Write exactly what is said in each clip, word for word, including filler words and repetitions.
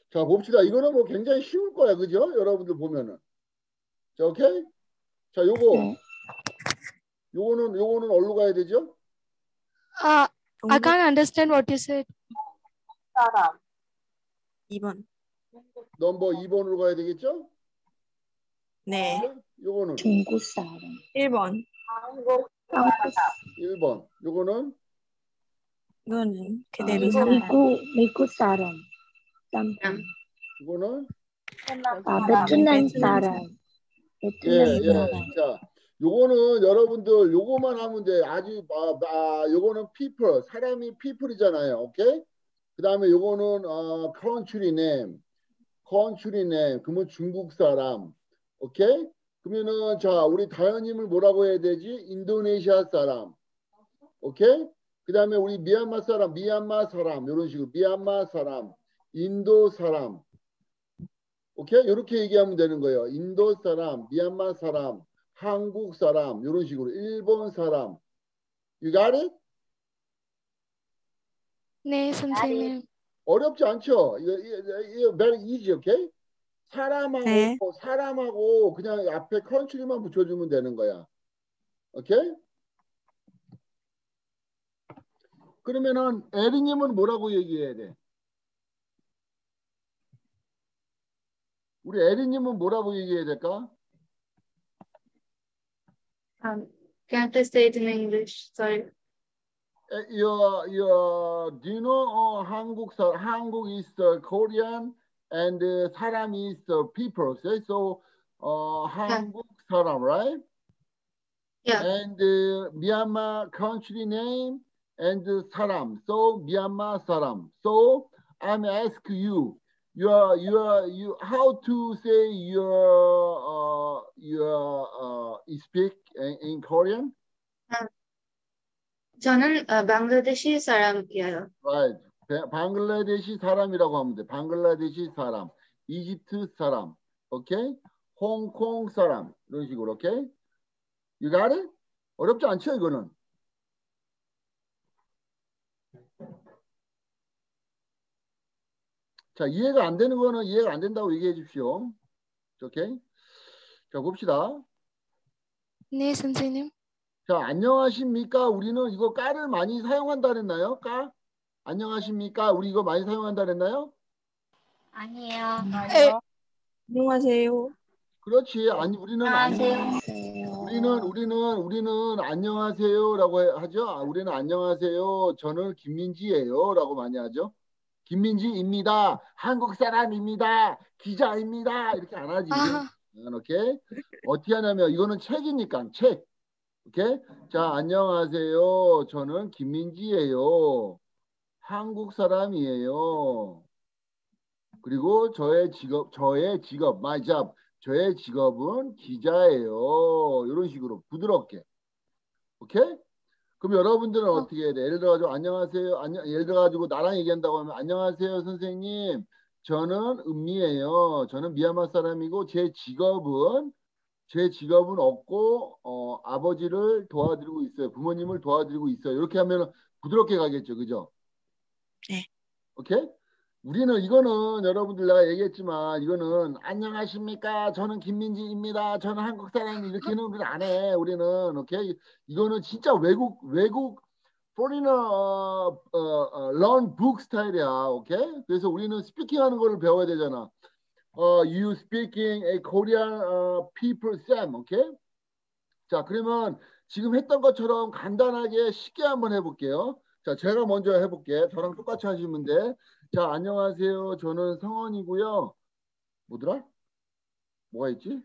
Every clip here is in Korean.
자, 봅시다. 이거는 뭐 굉장히 쉬울 거야. 그죠? 여러분들 보면은. 자, 오케이? 자, 요거. 네. 요거는, 요거는 어디로 가야 되죠? Uh, I 중국 can't understand what you said. 사람. 이 번. 넘버 이 번으로 가야 되겠죠? 네. 그죠? 요거는 중국 사람. 일 번. 한국 일 번. 요거는 이거는 아, 그대로 사람. 미국 미국 사람. 삼 번. 요거는 아, 베트남 사람. 예, 베트남 예. 사람. 자, 요거는 여러분들 요거만 하면 돼. 아주 아, 아 요거는 people. 사람이 people이잖아요. 오케이? 그다음에 요거는 어 country name. country name. 그러면 중국 사람. 오케이? 그러면은 자, 우리 다현님을 뭐라고 해야 되지? 인도네시아 사람. 오케이? 그다음에 우리 미얀마 사람, 미얀마 사람 이런 식으로 미얀마 사람, 인도 사람. 오케이? 이렇게 얘기하면 되는 거예요. 인도 사람, 미얀마 사람, 한국 사람 이런 식으로 일본 사람. You got it? 네, 선생님. 어렵지 않죠? 이거, 이거, 이거 very easy, 오케이? 사람하고 네. 사람하고 그냥 앞에 country만 붙여주면 되는 거야. 오케이? 그러면은 에리님은 뭐라고 얘기해야 돼? 우리 에리님은 뭐라고 얘기해야 될까? Um, can you please say it in English? Sorry. Uh, your your do you know uh, 한국 사 한국 is uh, Korean and uh, 사람 is uh, people. Okay? So uh, 한국 사람, right? Yeah. And uh, Myanmar country name and uh, 사람. So Myanmar 사람. So I'm ask you. Your your you how to say your uh, your uh, speak in, in Korean? 저는 어, 방글라데시 사람이에요. Right. 바- 방글라데시 사람이라고 하면 돼. 방글라데시 사람, 이집트 사람, 오케이? 홍콩 사람 이런 식으로, 오케이? You got it? 어렵지 않죠 이거는? 자, 이해가 안 되는 거는 이해가 안 된다고 얘기해 주십시오. 오케이? 자, 봅시다. 네, 선생님. 자, 안녕하십니까? 우리는 이거 까를 많이 사용한다 그랬나요? 까? 안녕하십니까? 우리 이거 많이 사용한다 그랬나요? 아니에요. 에, 안녕하세요. 그렇지. 아니 우리는 안 안녕하세요. 우리는 우리는 우리는 안녕하세요라고 해- 하죠. 아, 우리는 안녕하세요. 저는 김민지예요라고 많이 하죠. 김민지입니다. 한국 사람입니다. 기자입니다. 이렇게 안 하지. 아, 음, 오케이. 어떻게 하냐면 이거는 책이니까 책. 오케이. 자, 안녕하세요. 저는 김민지예요. 한국 사람이에요. 그리고 저의 직업, 저의 직업, my job. 저의 직업은 기자예요. 이런 식으로 부드럽게. 오케이? 그럼 여러분들은 어, 어떻게 해야 돼? 예를 들어가지고 안녕하세요. 안녕, 예를 들어가지고 나랑 얘기한다고 하면 안녕하세요, 선생님. 저는 은미예요. 저는 미얀마 사람이고 제 직업은 제 직업은 없고 어, 아버지를 도와드리고 있어요. 부모님을 도와드리고 있어요. 이렇게 하면 부드럽게 가겠죠, 그죠? 네. 오케이? 우리는 이거는 여러분들 내가 얘기했지만 이거는 안녕하십니까? 저는 김민지입니다. 저는 한국 사람이 이렇게는 우리는 안 해. 우리는 오케이? 이거는 진짜 외국 외국 foreigner 어, 어, 어, learn book 스타일이야. 오케이? 그래서 우리는 스피킹하는 거를 배워야 되잖아. 어, you speaking a Korean uh, people Sam. 오케이? 자, 그러면 지금 했던 것처럼 간단하게 쉽게 한번 해볼게요. 자, 제가 먼저 해볼게. 저랑 똑같이 하시면 돼. 자, 안녕하세요. 저는 성원이고요. 뭐더라? 뭐가 있지?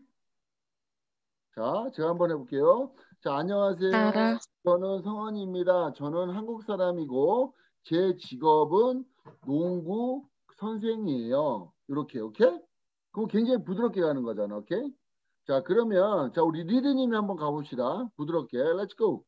자, 제가 한번 해볼게요. 자, 안녕하세요. 알아. 저는 성원입니다. 저는 한국 사람이고 제 직업은 농구 선생이에요. 이렇게, 오케이? 그럼 굉장히 부드럽게 가는 거잖아, 오케이? 자, 그러면 자 우리 리드님이 한번 가봅시다. 부드럽게. Let's go.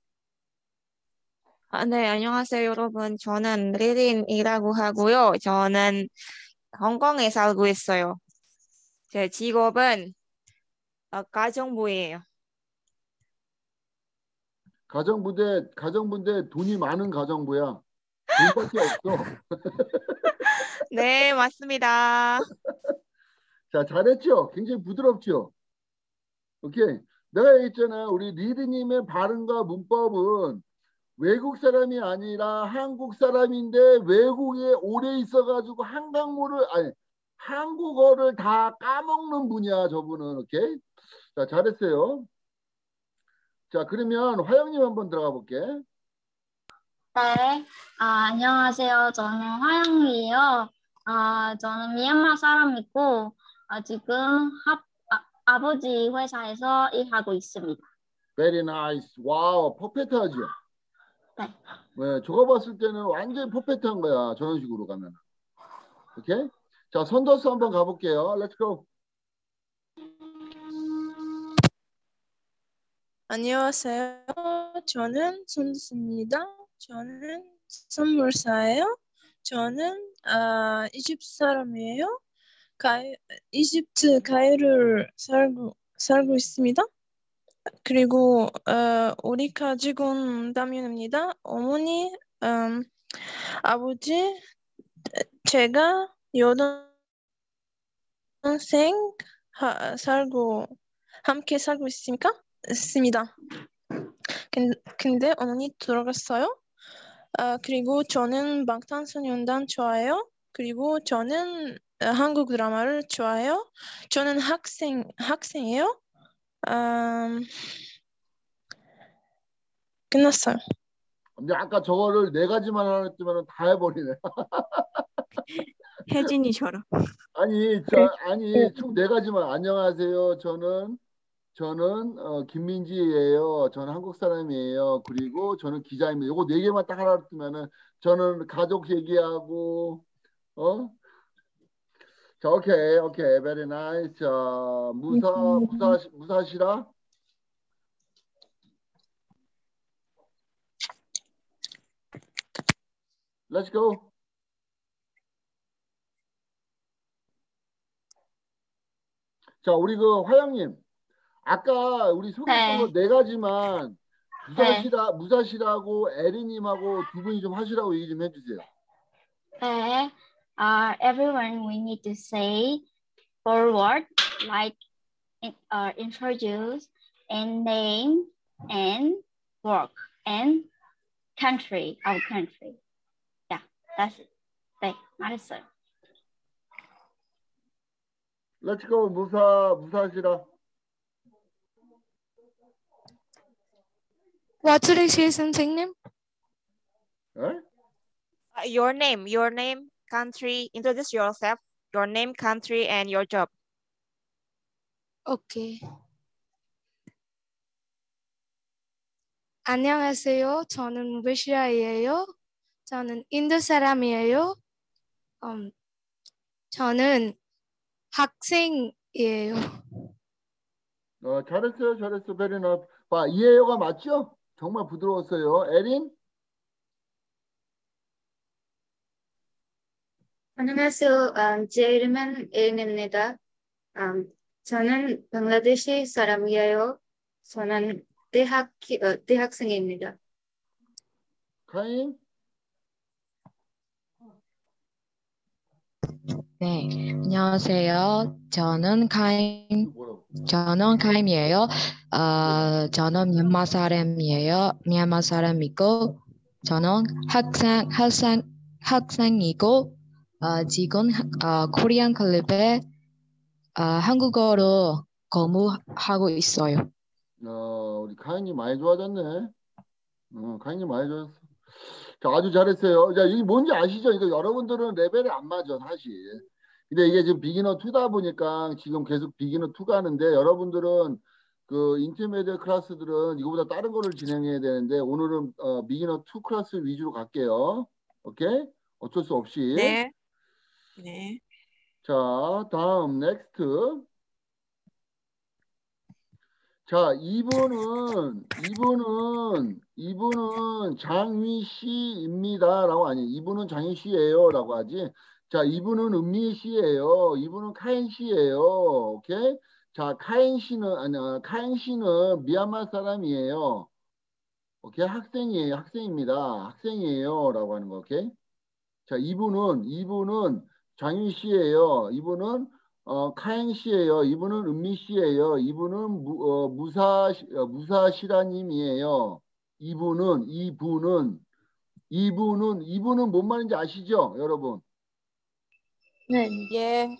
아, 네, 안녕하세요, 여러분. 저는 리린이라고 하고요. 저는 홍콩에 살고 있어요. 제 직업은 어, 가정부예요. 가정부대, 가정부인데 돈이 많은 가정부야. 돈밖에 없어. 네, 맞습니다. 자, 잘했죠? 굉장히 부드럽죠? 오케이. 내가 얘기했잖아. 우리 리드님의 발음과 문법은 외국 사람이 아니라 한국 사람인데 외국에 오래 있어가지고 한강물을, 아니, 한국어를 다 까먹는 분이야, 저분은. 오케이? 자, 잘했어요. 자, 그러면 화영님 한번 들어가 볼게. 네. 아, 안녕하세요. 저는 화영이에요. 아, 저는 미얀마 사람이고, 아, 지금 하, 아, 아버지 회사에서 일하고 있습니다. Very nice. 와우, 퍼펙트하죠? 네. 네, 저거 봤을 때는 완전히 퍼펙트한 거야. 저런 식으로 가면. 오케이? 자, 선더스 한번 가볼게요. Let's go. 안녕하세요. 저는 손수입니다. 저는 스물 살이에요. 저는 아, 이집트 사람이에요. 가이, 이집트 가이로를 살고 살고 있습니다. 그리고 어, 우리 가족은 다민입니다. 어머니, 음, 아버지, 제가 여동생 하- 살고 함께 살고 있습니까? 있습니다. 근- 근데 어머니 돌아갔어요. 아, 그리고 저는 방탄소년단 좋아해요. 그리고 저는 어, 한국 드라마를 좋아해요. 저는 학생 학생이에요. 음, 끝났어요. 근데 아까 저거를 네 가지만 하라 했지만 다 해버리네. 혜진이처럼. 아니, 저, 아니, 총 네 가지만. 안녕하세요. 저는, 저는, 어, 김민지예요. 저는 한국 사람이에요. 그리고 저는 기자입니다. 요거 네 개만 딱 하라 했으면은 저는 가족 얘기하고, 어? 자, 오케이, 오케이. Very nice. 자, 무사, 무사, 무사시라? Let's go. 자, 우리 그 화영님. 아까 우리 소개했던 네. 거 네 가지만 네. 무사시라, 무사시라고 에리님하고 두 분이 좀 하시라고 얘기 좀 해주세요. 네. Uh, everyone, we need to say four words like uh, introduce and name and work and country, our country. Yeah, that's it. 네, 말했어요. Let's go. 무사, 무사시라. What should I say, 선생님? 에? Uh, Your name, your name, country, introduce yourself, your name, country, and your job. 오케이. 안녕하세요. 저는 무베시라이에요. 저는 인도 사람이에요. 음, 저는 학생이에요. 어, 잘했어요. 잘했어. Very nice. 봐, 이해요가 맞죠? 정말 부드러웠어요. 에린? 안녕하세요. 음, 제 이름은 에린입니다. 음, 저는 방글라데시 사람이에요. 저는 대학, 어, 대학생입니다. 카인? 네, 안녕하세요. 저는 카임, 뭐라고? 저는 카임이에요. 어, 저는 미얀마 사람이에요. 미얀마 사람이고, 저는 학생, 학생, 학생이고, 어, 지금 어, 코리안 클립에 어, 한국어로 근무하고 있어요. 어, 우리 카인이 많이 좋아졌네. 어, 카인이 많이 좋아졌어. 자, 아주 잘했어요. 자, 이게 뭔지 아시죠? 이거 여러분들은 레벨이 안 맞아, 사실. 근데 이게 지금 비기너 이다 보니까 지금 계속 비기너 이 가는데 여러분들은 그 인터미디어 클래스들은 이거보다 다른 거를 진행해야 되는데 오늘은 어, 비기너 이 클래스 위주로 갈게요. 오케이? 어쩔 수 없이. 네. 네. 자, 다음 넥스트. 자, 이분은 이분은 이분은 장휘 씨입니다라고 아니, 이분은 장휘 씨예요라고 하지. 자, 이분은 은미 씨예요. 이분은 카인 씨예요. 오케이? 자, 카인 씨는 아니, 아, 카인 씨는 미얀마 사람이에요. 오케이? 학생이에요. 학생입니다. 학생이에요라고 하는 거. 오케이? 자, 이분은 이분은 장윤 씨예요. 이분은 어, 카행 씨예요. 이분은 은미 씨예요. 이분은 무, 어, 무사 어, 무사시라님이에요. 이분은 이분은 이분은 이분은 뭔 말인지 아시죠, 여러분? 네. Yeah.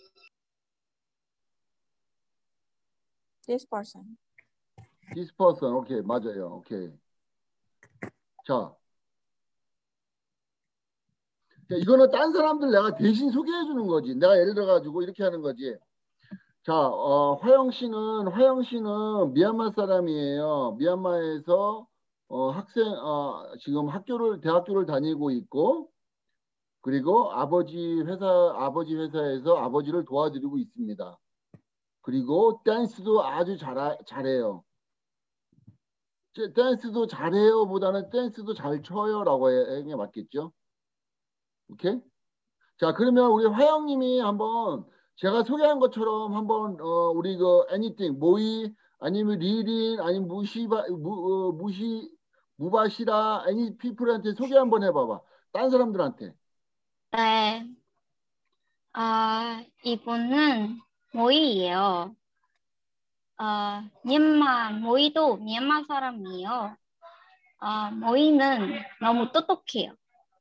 This person. This person, 오케이, 맞아요. 오케이. 자, 자, 이거는 딴 사람들 내가 대신 소개해 주는 거지. 내가 예를 들어 가지고 이렇게 하는 거지. 자, 어, 화영 씨는 화영 씨는 미얀마 사람이에요. 미얀마에서 어, 학생 어, 지금 학교를 대학교를 다니고 있고, 그리고 아버지 회사 아버지 회사에서 아버지를 도와드리고 있습니다. 그리고 댄스도 아주 잘 잘해요. 제- 댄스도 잘해요 보다는 댄스도 잘 춰요라고 하는 게 맞겠죠? 오케이? 자, 그러면 우리 화영님이 한번 제가 소개한 것처럼 한번 어, 우리 그 anything 모이 아니면 리린 아니면 무시바 무, 어, 무시 무바시라 any people한테 소개 한번 해봐봐. 딴 사람들한테. 네. 아, 이분은 모이예요. 아, 미얀마, 모이도 미얀마 사람이에요. 아, 모이는 너무 똑똑해요.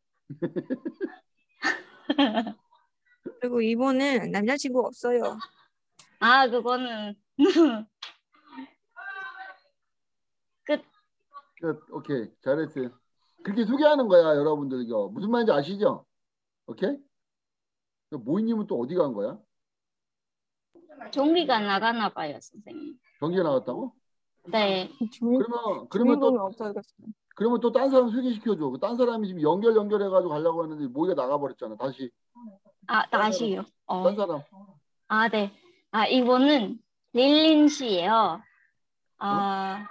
그리고 이분은 남자친구 없어요. 아, 그거는 끝. 끝. 오케이. 잘했어요. 그렇게 소개하는 거야, 여러분들. 이거 무슨 말인지 아시죠? 오케이? 모이님은 또 어디 간 거야? 종기가 나가나 봐요, 선생님. 경기에 나갔다고? 네. 그러면 그러면 또 없어졌어요. 그러면 또 딴 사람 소개시켜줘. 그 딴 사람이 지금 연결 연결해가지고 가려고 했는데 모이가 나가버렸잖아. 다시 아, 다시요. 어. 딴 사람. 아, 네. 아, 이분은 릴린 씨예요. 아,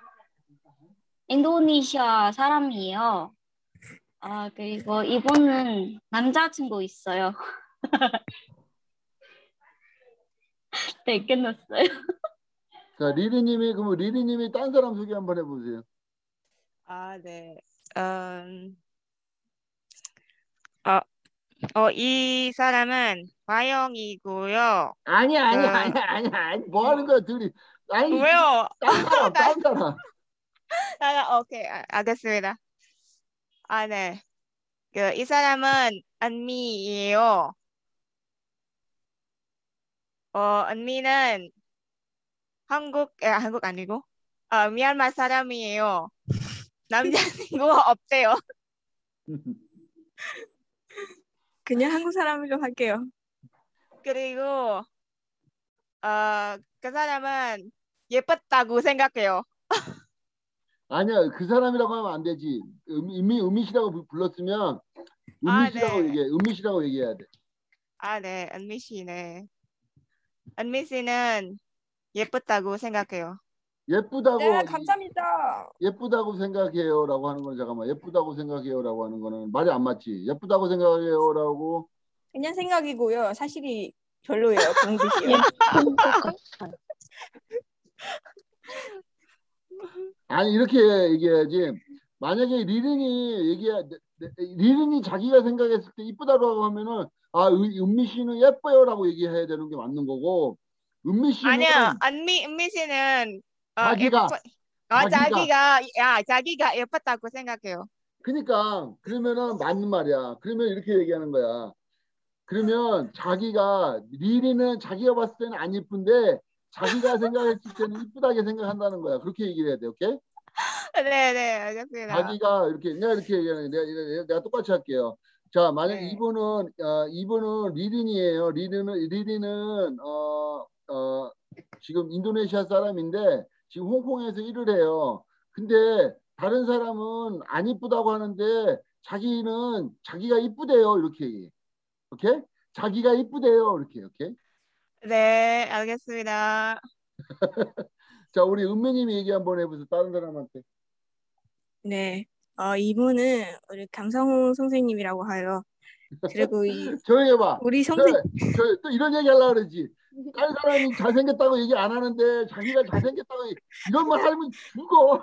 인도네시아 사람이에요. 아, 그리고 이분은 남자친구 있어요. 네, 끝났어요. 자, 리리님이 그럼 리리님이 딴 사람 소개 한번 해보세요. 아, 네. 음, 어, 어, 이 사람은 화영이고요. 아니야, 아니야, 그- 아니야, 아니야, 아니, 뭐 하는 거야, 둘이? 아니, 왜요? 딴 사람, 딴 사람. 아, 오케이, 아, 알겠습니다. 아, 네. 그, 이 사람은 은미이에요. 어, 은미는 한국, 아, 한국 아니고, 어, 미얀마 사람이에요. 남자친구가 없대요. 그냥 한국 사람으로 할게요. 그리고, 어, 그 사람은 예뻤다고 생각해요. 아니야, 그 사람이라고 하면 안 되지. 음, 이미 은미씨라고 부- 불렀으면 아, 은미씨라고 네. 얘기해. 은미씨라고 얘기해야 돼. 아, 네, 은미 씨네. 은미 씨는 예쁘다고 생각해요. 예쁘다고 네, 감사합니다. 예쁘다고 생각해요라고 하는 건 잠깐만. 예쁘다고 생각해요라고 하는 거는 말이 안 맞지. 예쁘다고 생각해요라고 그냥 생각이고요. 사실이 별로예요. 그런 뜻이에요. 아니 이렇게 얘기해야지. 만약에 리린이 얘기해 리린이 자기가 생각했을 때 이쁘다고 하면은 아 은- 은미 씨는 예뻐요라고 얘기해야 되는 게 맞는 거고 은미 씨는 아니야, 은미, 은미 씨는 어, 자기가, 예뻐, 어, 자기가. 자기가, 야, 자기가 예뻤다고 생각해요. 그러니까 그러면은 맞는 말이야. 그러면 이렇게 얘기하는 거야. 그러면 자기가 리리는 자기가 봤을 때는 안 이쁜데 자기가 생각했을 때는 이쁘다게 생각한다는 거야. 그렇게 얘기를 해야 돼. 오케이? 네, 네, 알겠습니다. 자기가 이렇게 내가 이렇게 얘기하는 내가, 내가, 내가 똑같이 할게요. 자, 만약 네. 이분은 어, 이분은 리린이에요. 리린은 리린은 어, 어, 지금 인도네시아 사람인데 지금 홍콩에서 일을 해요. 근데 다른 사람은 안 이쁘다고 하는데 자기는 자기가 이쁘대요. 이렇게 얘기해. 오케이? 자기가 이쁘대요. 이렇게. 오케이? 네, 알겠습니다. 자, 우리 은매님이 얘기 한번 해보세요. 다른 사람한테. 네. 어, 이분은 우리 강성우 선생님이라고 해요. 그리고 이 조용히 해봐. 우리 저, 선생 저, 또 이런 얘기 하려고 그러지. 다른 사람이 잘생겼다고 얘기 안 하는데 자기가 잘생겼다고 얘기- 이런 말 하면 죽어.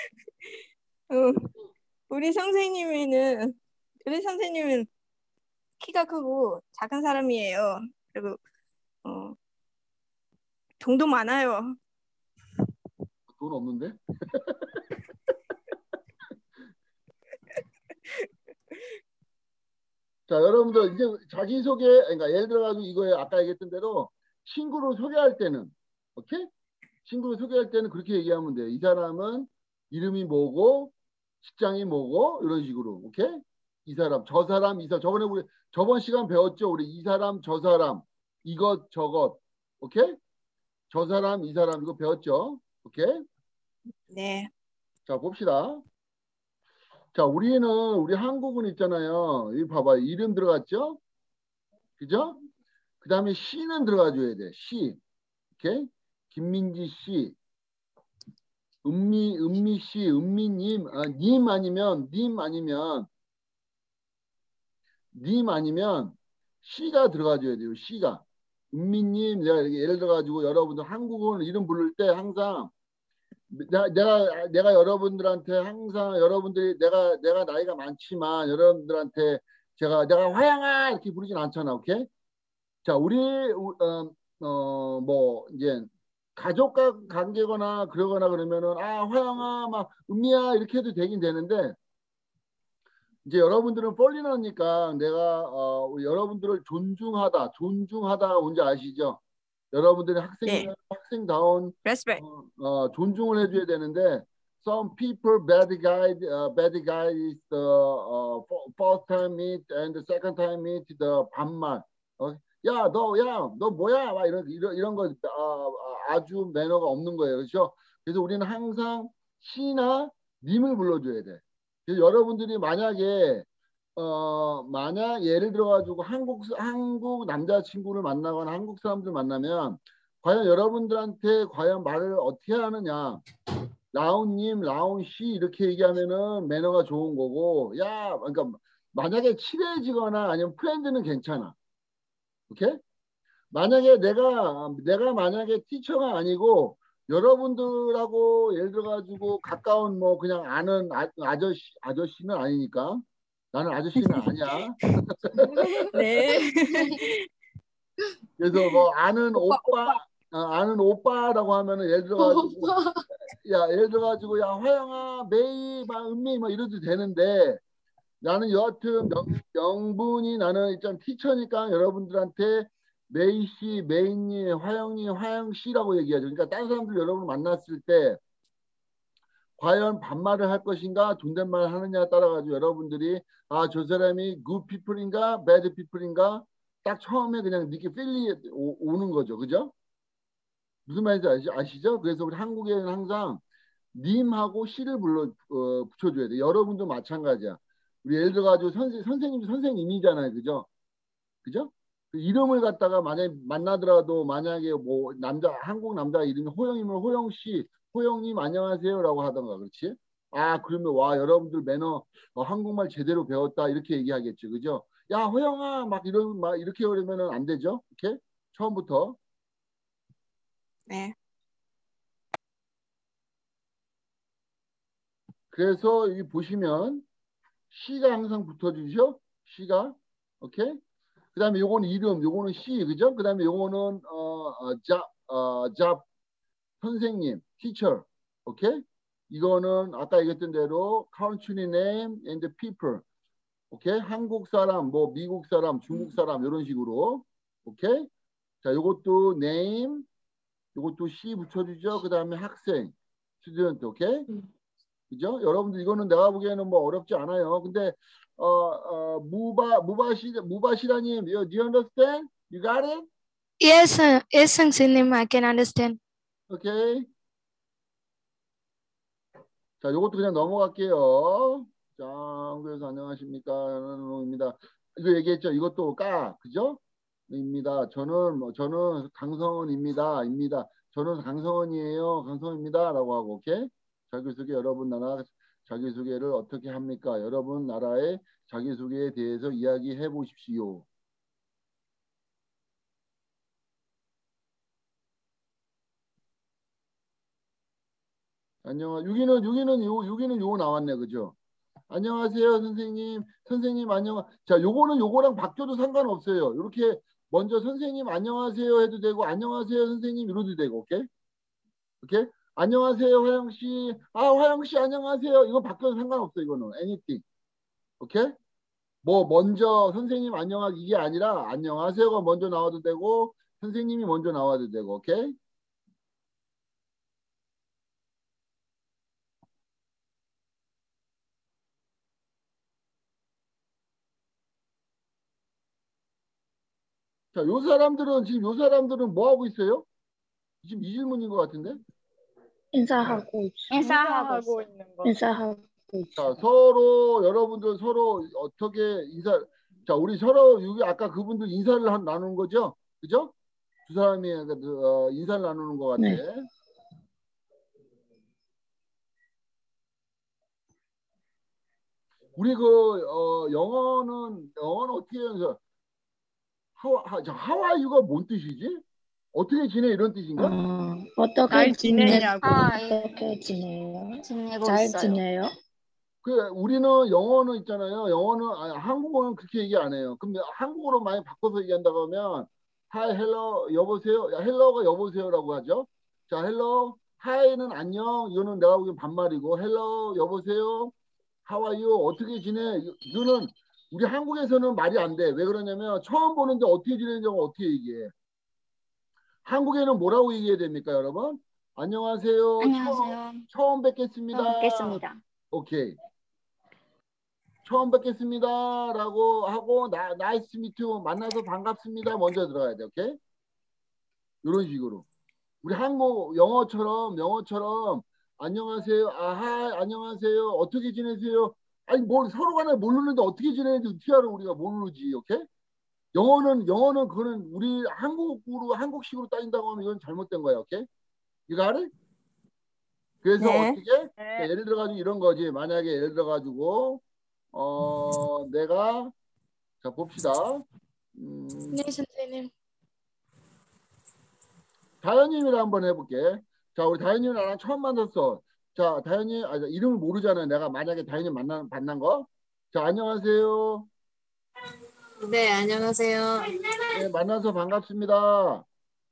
어, 우리 선생님은 우리 선생님은 키가 크고 작은 사람이에요. 그리고 어, 돈도 많아요. 돈 없는데? 자, 여러분들 이제 자기소개, 그러니까 예를 들어가지고 이거에 아까 얘기했던 대로 친구를 소개할 때는, 오케이? 친구를 소개할 때는 그렇게 얘기하면 돼요. 이 사람은 이름이 뭐고, 직장이 뭐고, 이런 식으로, 오케이? 이 사람, 저 사람, 이 사람. 저번에 우리 저번 시간 배웠죠? 우리 이 사람, 저 사람, 이것, 저것, 오케이? 저 사람, 이 사람 이거 배웠죠? 오케이? 네. 자, 봅시다. 자, 우리는 우리 한국은 있잖아요. 여기 봐봐요. 이름 들어갔죠? 그죠? 그 다음에 씨는 들어가줘야 돼. 씨. 오케이? 김민지 씨. 은미, 은미 씨, 은미님. 아, 님 아니면, 님 아니면, 님 아니면 씨가 들어가줘야 돼요. 씨가. 은미님, 내가 이렇게 예를 들어가지고 여러분들 한국은 이름 부를 때 항상 내가, 내가, 내가 여러분들한테 항상 여러분들이 내가, 내가 나이가 많지만 여러분들한테 제가, 내가 화양아! 이렇게 부르진 않잖아. 오케이? 자, 우리, 어, 어, 뭐, 이제, 가족과 관계거나 그러거나 그러면은, 아, 화양아, 막, 은미야, 이렇게 해도 되긴 되는데, 이제 여러분들은 폴리너니까 내가, 어, 여러분들을 존중하다, 존중하다가 뭔지 아시죠? 여러분들이 학생이면 네. 학생다운, Respect. 어, 어, 존중을 해줘야 되는데, some people bad guy, uh, bad guy is the uh, first time meet and the second time meet the 반말. 어? 야, 너, 야, 너 뭐야? 막 이런, 이런, 이런 거 아, 아주 매너가 없는 거예요. 그렇죠? 그래서 우리는 항상 씨나 님을 불러줘야 돼. 그래서 여러분들이 만약에 어, 만약 예를 들어가지고 한국, 한국 남자친구를 만나거나 한국 사람들 만나면 과연 여러분들한테 과연 말을 어떻게 하느냐. 라운님, 라운씨 이렇게 얘기하면은 매너가 좋은 거고, 야, 그러니까 만약에 친해지거나 아니면 프렌드는 괜찮아. 오케이? 만약에 내가, 내가 만약에 티처가 아니고 여러분들하고 예를 들어가지고 가까운 뭐 그냥 아는 아, 아저씨, 아저씨는 아니니까. 나는 아저씨는 아니야. 네. 그래서 뭐 아는 오빠, 오빠, 오빠. 어, 아는 오빠라고 하면은 예를 들어가지고 야 예를 들어가지고 야 화영아, 메이, 막 은미 막 이래도 되는데 나는 여하튼 명, 명분이 나는 일단 티처니까 여러분들한테 메이 씨, 메이님, 화영님, 화영 씨라고 얘기하죠. 그러니까 다른 사람들 여러분 만났을 때 과연 반말을 할 것인가 존댓말을 하느냐에 따라 가지고 여러분들이 아, 저 사람이 good people인가 bad people인가 딱 처음에 그냥 느끼 필리 오, 오는 거죠. 그죠? 무슨 말인지 아시, 아시죠? 그래서 우리 한국에는 항상 님하고 씨를 불러 어, 붙여줘야 돼. 여러분도 마찬가지야. 우리 예를 들어가지고 선생, 선생님도 선생님이잖아요. 그죠? 그죠? 그 이름을 갖다가 만약에 만나더라도 만약에 뭐 남자 한국 남자 이름이 호영이면 호영 씨, 호영님 안녕하세요라고 하던가 그렇지? 아 그러면 와 여러분들 매너 어, 한국말 제대로 배웠다 이렇게 얘기하겠죠, 그죠? 야 호영아 막 이런 막 이렇게 그러면은 안 되죠, 이렇게 처음부터. 네. 그래서 여기 보시면 씨가 항상 붙어주죠, 씨가. 오케이? 그 다음에 요거는 이름, 요거는 씨, 그죠? 그 다음에 요거는 어, 어, 잡, 어, 잡, 선생님, teacher, 오케이? 이거는 아까 얘기했던 대로 country name and people, 오케이? 한국 사람, 뭐 미국 사람, 중국 사람 이런 식으로, 오케이? 자, 요것도 name, 요것도 C 붙여주죠. 그 다음에 학생, student, 오케이? 그죠? 여러분들 이거는 내가 보기에는 뭐 어렵지 않아요. 근데 어, 어 무바 무바시 무바시라님, you, do you understand? You got it? Yes, sir. Yes, 선생님. I can understand. 오케이. 자, 요것도 그냥 넘어갈게요. 자, 그래서 안녕하십니까? 입니다. 이거 얘기했죠. 이것도 까, 그죠? 입니다. 저는 뭐 저는 강성원입니다. 입니다. 저는 강성원이에요. 강성원입니다라고 하고, 오케이? 자기소개 여러분 나라 자기소개를 어떻게 합니까? 여러분 나라의 자기소개에 대해서 이야기해 보십시오. 안녕. 여기는 여기는 요 여기는 요 나왔네, 그죠? 안녕하세요, 선생님. 선생님 안녕. 자, 요거는 요거랑 바뀌어도 상관없어요. 이렇게 먼저 선생님 안녕하세요 해도 되고 안녕하세요 선생님 이러도 되고. 오케이? 오케이? 안녕하세요, 화영 씨. 아, 화영 씨 안녕하세요. 이거 바뀌어도 상관없어. 이거는 anything. 오케이? 뭐 먼저 선생님 안녕하세요 이게 아니라 안녕하세요가 먼저 나와도 되고 선생님이 먼저 나와도 되고. 오케이? 자, 요 사람들은 지금 요 사람들은 뭐 하고 있어요? 지금 이 질문인 것 같은데? 인사하고 있어. 인사하고 있는 거. 인사하고 있어. 자, 서로 여러분들 서로 어떻게 인사? 자, 우리 서로 여기 아까 그분들 인사를 한, 나누는 거죠, 그죠? 두 사람이 그, 어, 인사를 나누는 것 같아. 네. 우리 그 어, 영어는 영어는 어떻게 해서 하와 하, 자, 하와이유가 뭔 뜻이지? 어떻게 지내 이런 뜻인가? 어, 어떻게 잘 지내? 지내냐고. 아, 예. 어떻게 지내요? 지내고 잘 있어요. 지내요? 그 우리는 영어는 있잖아요. 영어는 아니, 한국어는 그렇게 얘기 안 해요. 그럼 한국어로 많이 바꿔서 얘기한다고 하면 하이 헬로 여보세요. 야, 헬로가 여보세요라고 하죠. 자, 헬로 하이는 안녕. 이거는 내가 보기엔 반말이고 헬로 여보세요. 하와이유 어떻게 지내? 이- 이거는 우리 한국에서는 말이 안 돼. 왜 그러냐면 처음 보는데 어떻게 지내는지 어떻게 얘기해? 한국에는 뭐라고 얘기해야 됩니까, 여러분? 안녕하세요. 안녕하세요. 처음, 처음 뵙겠습니다. 처음 뵙겠습니다. 오케이. 처음 뵙겠습니다라고 하고 나 나이스 미트 만나서 반갑습니다. 먼저 들어가야 돼. 오케이? 이런 식으로. 우리 한국 영어처럼 영어처럼 안녕하세요. 아하, 안녕하세요. 어떻게 지내세요? 아니 뭘 서로 간에 모르는데 어떻게 지내는지 어떻게 알아 우리가 모르지. 오케이? 영어는 영어는 그거는 우리 한국으로 한국식으로 따진다고 하면 이건 잘못된 거야. 오케이? 이거 알아? 그래서 네. 어떻게? 자, 네. 예를 들어 가지고 이런 거지. 만약에 예를 들어 가지고 어 내가 자 봅시다. 음, 네, 선생님. 다현님이랑 한번 해볼게. 자, 우리 다현님 나랑 처음 만났어. 자, 다현님, 아, 이름을 모르잖아요. 내가 만약에 다현님 만나 만난 거. 자, 안녕하세요. 네, 안녕하세요. 네, 만나서 반갑습니다.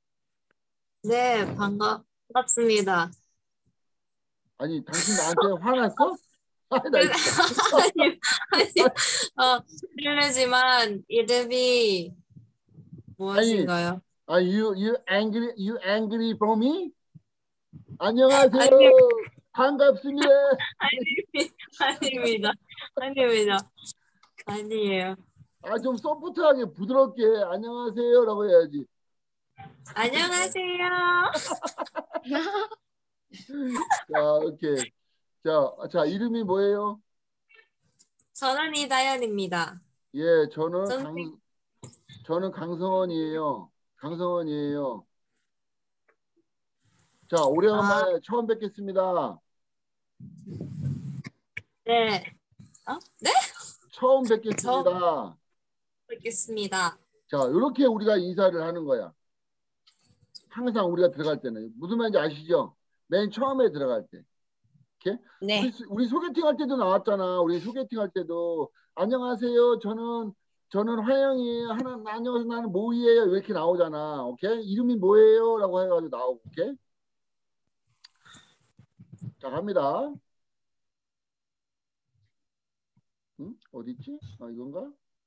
네, 반가, 반갑습니다. 아니, 당신 나한테 화났어? 아니, 나 진짜. 아니, 아니, 어, 실례지만 이름이 무엇인가요? 아, you you angry you angry for me? 안녕하세요. 아니, 반갑습니다. 아니, 아닙니다. 아닙니다. 아니에요. 아, 좀 소프트하게 부드럽게 안녕하세요라고 해야지. 안녕하세요. 자, 오케이. 자, 자, 이름이 뭐예요? 저는 이다연입니다. 예, 저는 전- 강 저는 강성원이에요. 강성원이에요. 자, 오래간만에 처음 뵙겠습니다. 네. 어? 네? 처음 뵙겠습니다. 뵙겠습니다. 자, 이렇게 우리가 인사를 하는 거야. 항상 우리가 들어갈 때는 무슨 말인지 아시죠? 맨 처음에 들어갈 때. 이렇게? 네. 우리, 우리 소개팅 할 때도 나왔잖아. 우리 소개팅 할 때도 안녕하세요. 저는 저는 화영이에요. 하나 안녕하세요. 나는 모이에요. 이렇게 나오잖아. 오케이? 이름이 뭐예요? 라고 해가지고 나오고. 오케이? 자, 갑니다. 응? 어디 있지? 아, 이건가?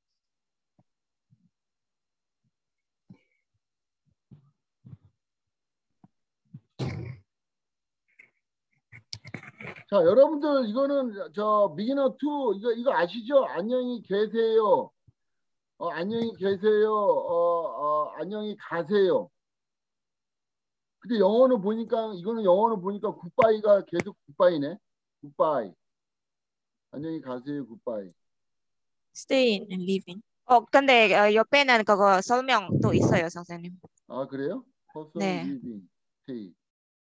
자, 여러분들 이거는 저 비기너 투 이거 이거 아시죠? 안녕히 계세요. 어, 안녕히 계세요. 어, 어, 안녕히 가세요. 근데 영어는 보니까 이거는 영어는 보니까 굿바이가 계속 굿바이네. 굿바이. 안녕히 가세요. 굿바이. Stay and living. 어, 근데 어, 옆에는 그거 설명 또 있어요, 선생님. 아, 그래요? person 네. living stay.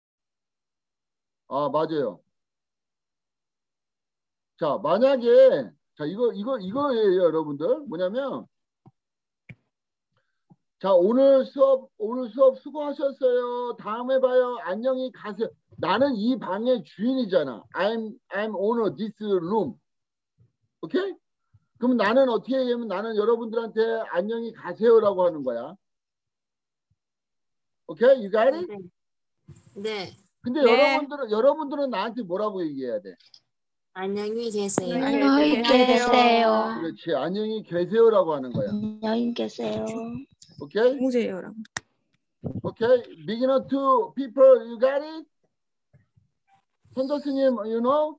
아, 맞아요. 자, 만약에 자, 이거 이거 이거예요, 여러분들. 뭐냐면 자, 오늘 수업 오늘 수업 수고하셨어요. 다음에 봐요. 안녕히 가세요. 나는 이 방의 주인이잖아. I'm I'm owner this room. 오케이? 그럼 나는 어떻게 얘기하면 나는 여러분들한테 안녕히 가세요라고 하는 거야. 오케이? You got it? 네. 근데 네. 여러분들은 여러분들은 나한테 뭐라고 얘기해야 돼? 안녕히 계세요. 안녕히 계세요. 그렇지. 안녕히 계세요라고 하는 거야. 안녕히 계세요. 오케이? 무제요랑. 오케이? Beginner to people, you got it? 선도스님, you know?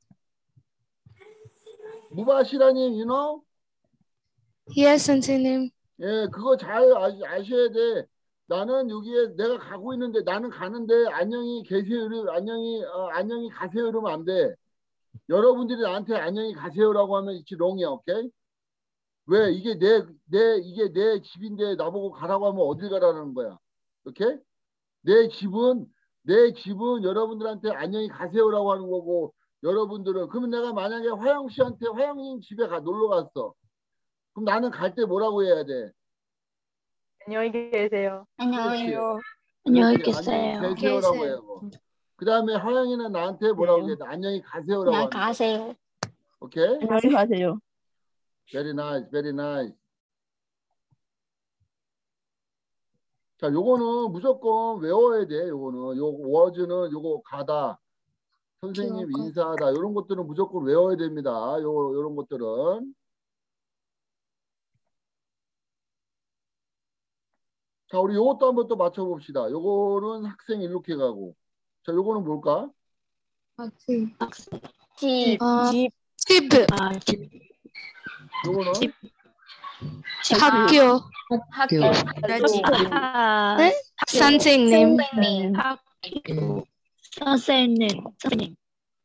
무바시라님, you know? Yes, 선생님. 예, 그거 잘 아, 아셔야 돼. 나는 여기에 내가 가고 있는데 나는 가는데 안녕히 계세요. 안녕히 어, 안녕히 가세요 이러면 안 돼. 여러분들이 나한테 안녕히 가세요라고 하면 이치 롱이야, 오케이? 왜 이게 내 내 이게 내 집인데 나보고 가라고 하면 어딜 가라는 거야, 오케이? 내 집은 내 집은 여러분들한테 안녕히 가세요라고 하는 거고 여러분들은 그러면 내가 만약에 화영 씨한테 화영님 집에 가 놀러 갔어. 그럼 나는 갈 때 뭐라고 해야 돼? 안녕히 계세요. 안녕히 안녕히 그렇지, 계세요. 안녕히 계세요라고 계세요. 해요. 그 다음에 화영이는 나한테 뭐라고 해야 돼? 안녕히 가세요라고 그냥 하는 거야. 가세요. 오케이? 안녕히 가세요. Very nice, very nice. 자, 요거는 무조건 외워야 돼. 요거는 요 워즈는 요거 가다, 선생님 기억하다. 인사하다 이런 것들은 무조건 외워야 됩니다. 요 요런 것들은. 자, 우리 요것도 한번 또 맞춰봅시다. 요거는 학생 일룩해 가고. 자, 요거는 뭘까? 집. 어, 집. 집, 아, 집. 요거는 학교, 학교. 아, 네? 선생님. 선생님. 학교. 선생님. 선생님.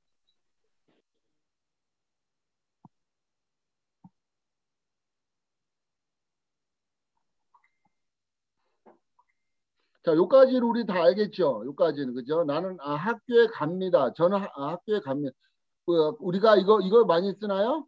자, 요까지는 우리 다 알겠죠? 요까지는 그죠? 나는 아, 학교에 갑니다. 저는 하, 아, 학교에 갑니다. 어, 우리가 이거 이걸 많이 쓰나요?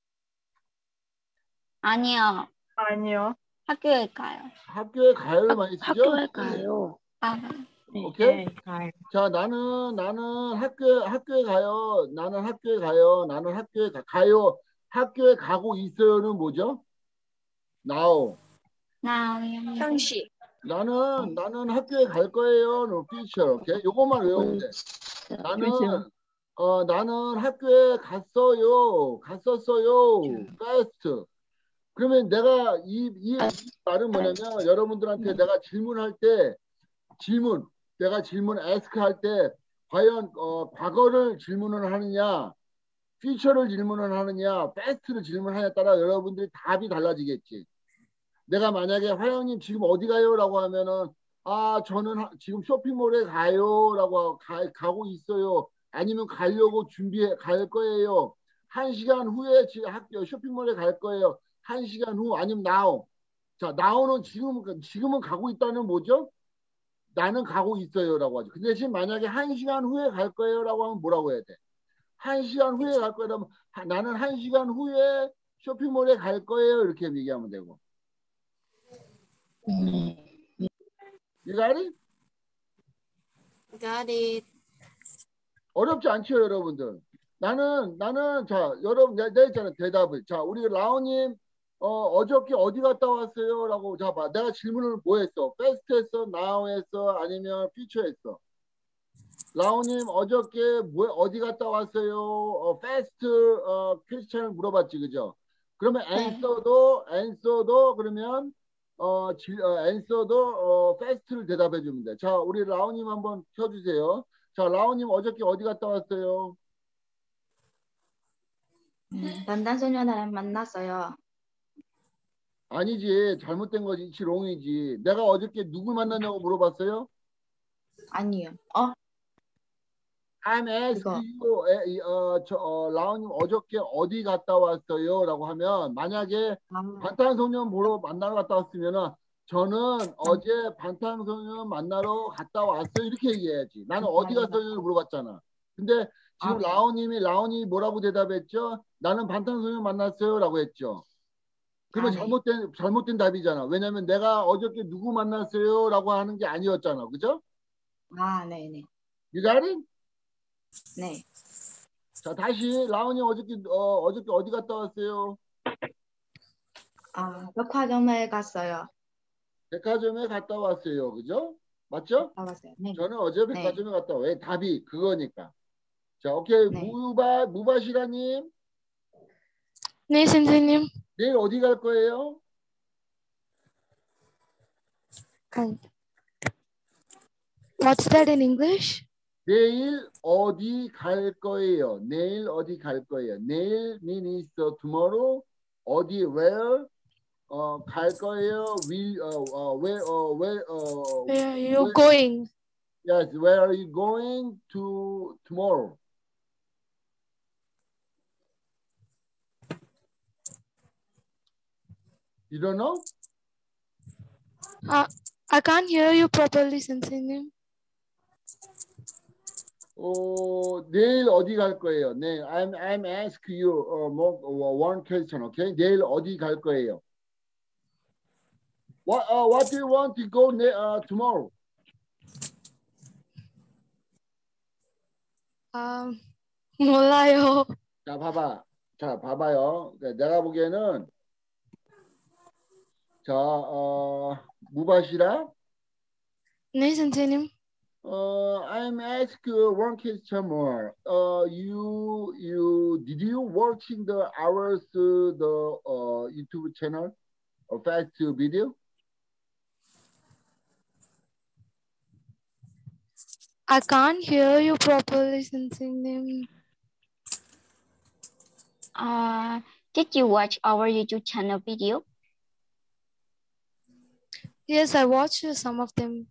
아니요. 아니요. 학교에 가요. 학교에 가요를 많이 쓰죠? 학교에 가요. 아, 네. 오케이? 가요. 자, 나는 나는 학교에 학교에 가요. 나는 학교에 가요. 나는 학교에 가, 가요. 학교에 가고 있어요는 뭐죠? now. 나 형식. 나는 나는 학교에 갈 거예요. no future. 오케이? 요것만 외우면 돼. 나는 그렇죠. 어 나는 학교에 갔어요. 갔었어요. fast. 그러면 내가 이, 이 말은 뭐냐면 여러분들한테 내가 질문할 때 질문 내가 질문 ask 할 때 과연 어, 과거를 질문을 하느냐 future를 질문을 하느냐 past를 질문하느냐에 따라 여러분들이 답이 달라지겠지. 내가 만약에 화영님 지금 어디 가요? 라고 하면은 아 저는 하, 지금 쇼핑몰에 가요 라고 가, 가고 있어요. 아니면 가려고 준비해 갈 거예요. 한 시간 후에 학교 쇼핑몰에 갈 거예요. 한 시간 후 아니면 now. 자 now는 지금 지금은 가고 있다는 뭐죠? 나는 가고 있어요라고 하죠. 그 대신 만약에 한 시간 후에 갈 거예요라고 하면 뭐라고 해야 돼? 한 시간 후에 갈 거라면 나는 한 시간 후에 쇼핑몰에 갈 거예요 이렇게 얘기하면 되고. You got it? Got it. 어렵지 않죠 여러분들. 나는 나는 자 여러분 내, 내 있잖아 대답을. 자 우리 라오님 어, 어저께 어디 갔다 왔어요? 라고 자봐. 내가 질문을 뭐 했어? fast 했어? now 했어? 아니면 future 했어? 라오님 어저께 뭐, 어디 갔다 왔어요? 어, fast 어, 퀘스천을 물어봤지 그죠? 그러면 answer도 answer도 그러면 어, 질, 어 answer도 어, fast를 대답해 주면 돼. 자 우리 라오님 한번 켜주세요. 자 라오님 어저께 어디 갔다 왔어요? 방탄소년단 만났어요. 아니지 잘못된 거지 지롱이지. 내가 어저께 누굴 만났냐고 물어봤어요? 아니요. 어? I'm asking you, 에, 어, 저, 어, 라온님 어저께 어디 갔다 왔어요? 라고 하면 만약에 아, 방탄소년 보러 만나러 갔다 왔으면은 저는 어제 방탄소년 만나러 갔다 왔어요. 이렇게 얘기해야지. 나는 어디 갔어요? 물어봤잖아. 근데 지금 아, 라온님이 라온이 뭐라고 대답했죠? 나는 방탄소년 만났어요. 라고 했죠. 그러면 아, 네. 잘못된 잘못된 답이잖아. 왜냐면 내가 어저께 누구 만났어요? 라고 하는 게 아니었잖아. 그죠? 아, 네네. You got it? 네. 자, 다시 라온이 어저께 어, 어저께 어디 갔다 왔어요? 아, 백화점에 갔어요. 백화점에 갔다 왔어요. 그죠? 맞죠? 갔다 왔어요. 네. 저는 어제 네. 백화점에 갔다 와. 왜? 답이 그거니까. 자, 오케이. 네. 무바 무바시라님 네, 선생님. 내일 어디 갈 거예요? And what's that in English? 내일 어디 갈 거예요? 내일 어디 갈 거예요? 내일 means tomorrow. 어디 where 어, 갈 거예요? will 어, 어, where 어, where 어, Where are you where, going? yes, where are you going to tomorrow? You don't know? Uh, I can't hear you properly, 선생님. 어, 내일 어디 갈 거예요? 네, I'm I'm ask you uh, more, uh, one question, okay? 내일 어디 갈 거예요? What uh, what do you want to go ne uh, tomorrow? Um, 몰라요. 자, 봐봐. 자, 봐봐요. 내가 보기에는 자, 어, 무바시라. 네, 선생님. Uh, I'm ask you one question more. Uh, you you did you watching the hours uh, the uh, YouTube channel or fast video? I can't hear you properly, 선생님. Uh, did you watch our YouTube channel video? Yes, I watched some of them.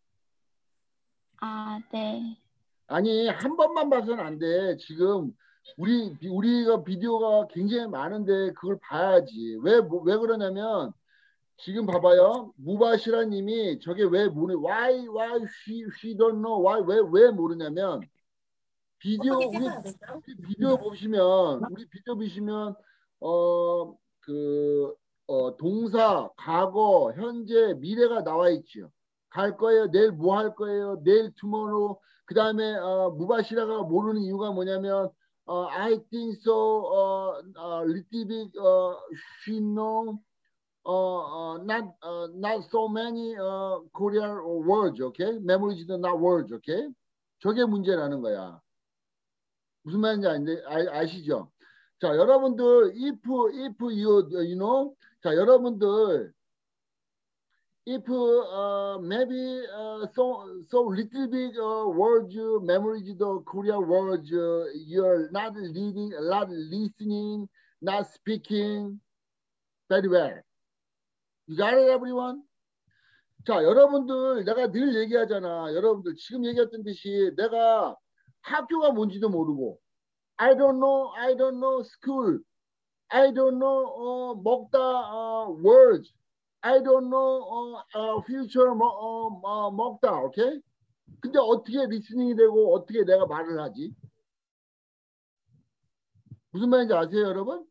아, 네. 아니 한 번만 봐서는 안 돼. 지금 우리 우리가 비디오가 굉장히 많은데 그걸 봐야지. 왜 왜 그러냐면 지금 봐봐요. 무바시라님이 저게 왜 모르? Why why she she don't know? Why 왜 왜 모르냐면 비디오 우리, 우리 비디오 보시면 우리 비디오 보시면 어 그 어, 동사, 과거, 현재, 미래가 나와 있죠. 갈 거예요. 내일 뭐 할 거예요? 내일 tomorrow. 그 다음에 어, 무바시라가 모르는 이유가 뭐냐면 어, I think so. 어, 어, little bit. 어, she know. 어, 어, not uh, not so many uh, Korean words. Okay? Memories not words. Okay? 저게 문제라는 거야. 무슨 말인지 아, 아시죠? 자, 여러분들 if if you you know 자, 여러분들 if uh, maybe uh, so so little bit uh, words memories the Korean words uh, you're not reading, not listening, not speaking very well. You got it, everyone? 자, 여러분들 내가 늘 얘기하잖아. 여러분들 지금 얘기했던 듯이 내가 학교가 뭔지도 모르고 I don't know, I don't know school. I don't know uh, 먹다 uh, words. I don't know uh, uh, future 뭐, 어, 어, 먹다. 오케이? 근데 어떻게 리스닝이 되고 어떻게 내가 말을 하지? 무슨 말인지 아세요, 여러분?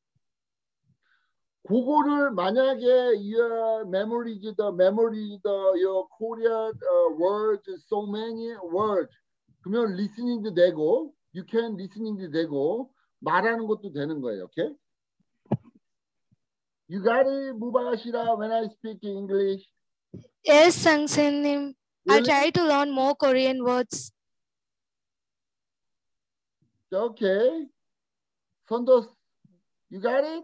그거를 만약에 your memory, the memory, the your Korean uh, words, so many words. 그러면 listening도 되고, you can listening도 되고, 말하는 것도 되는 거예요. 오케이? You got it, 무바시라, when I speak English? Yes, 선생님. I Really? try to learn more Korean words. Okay. 선도, you got it?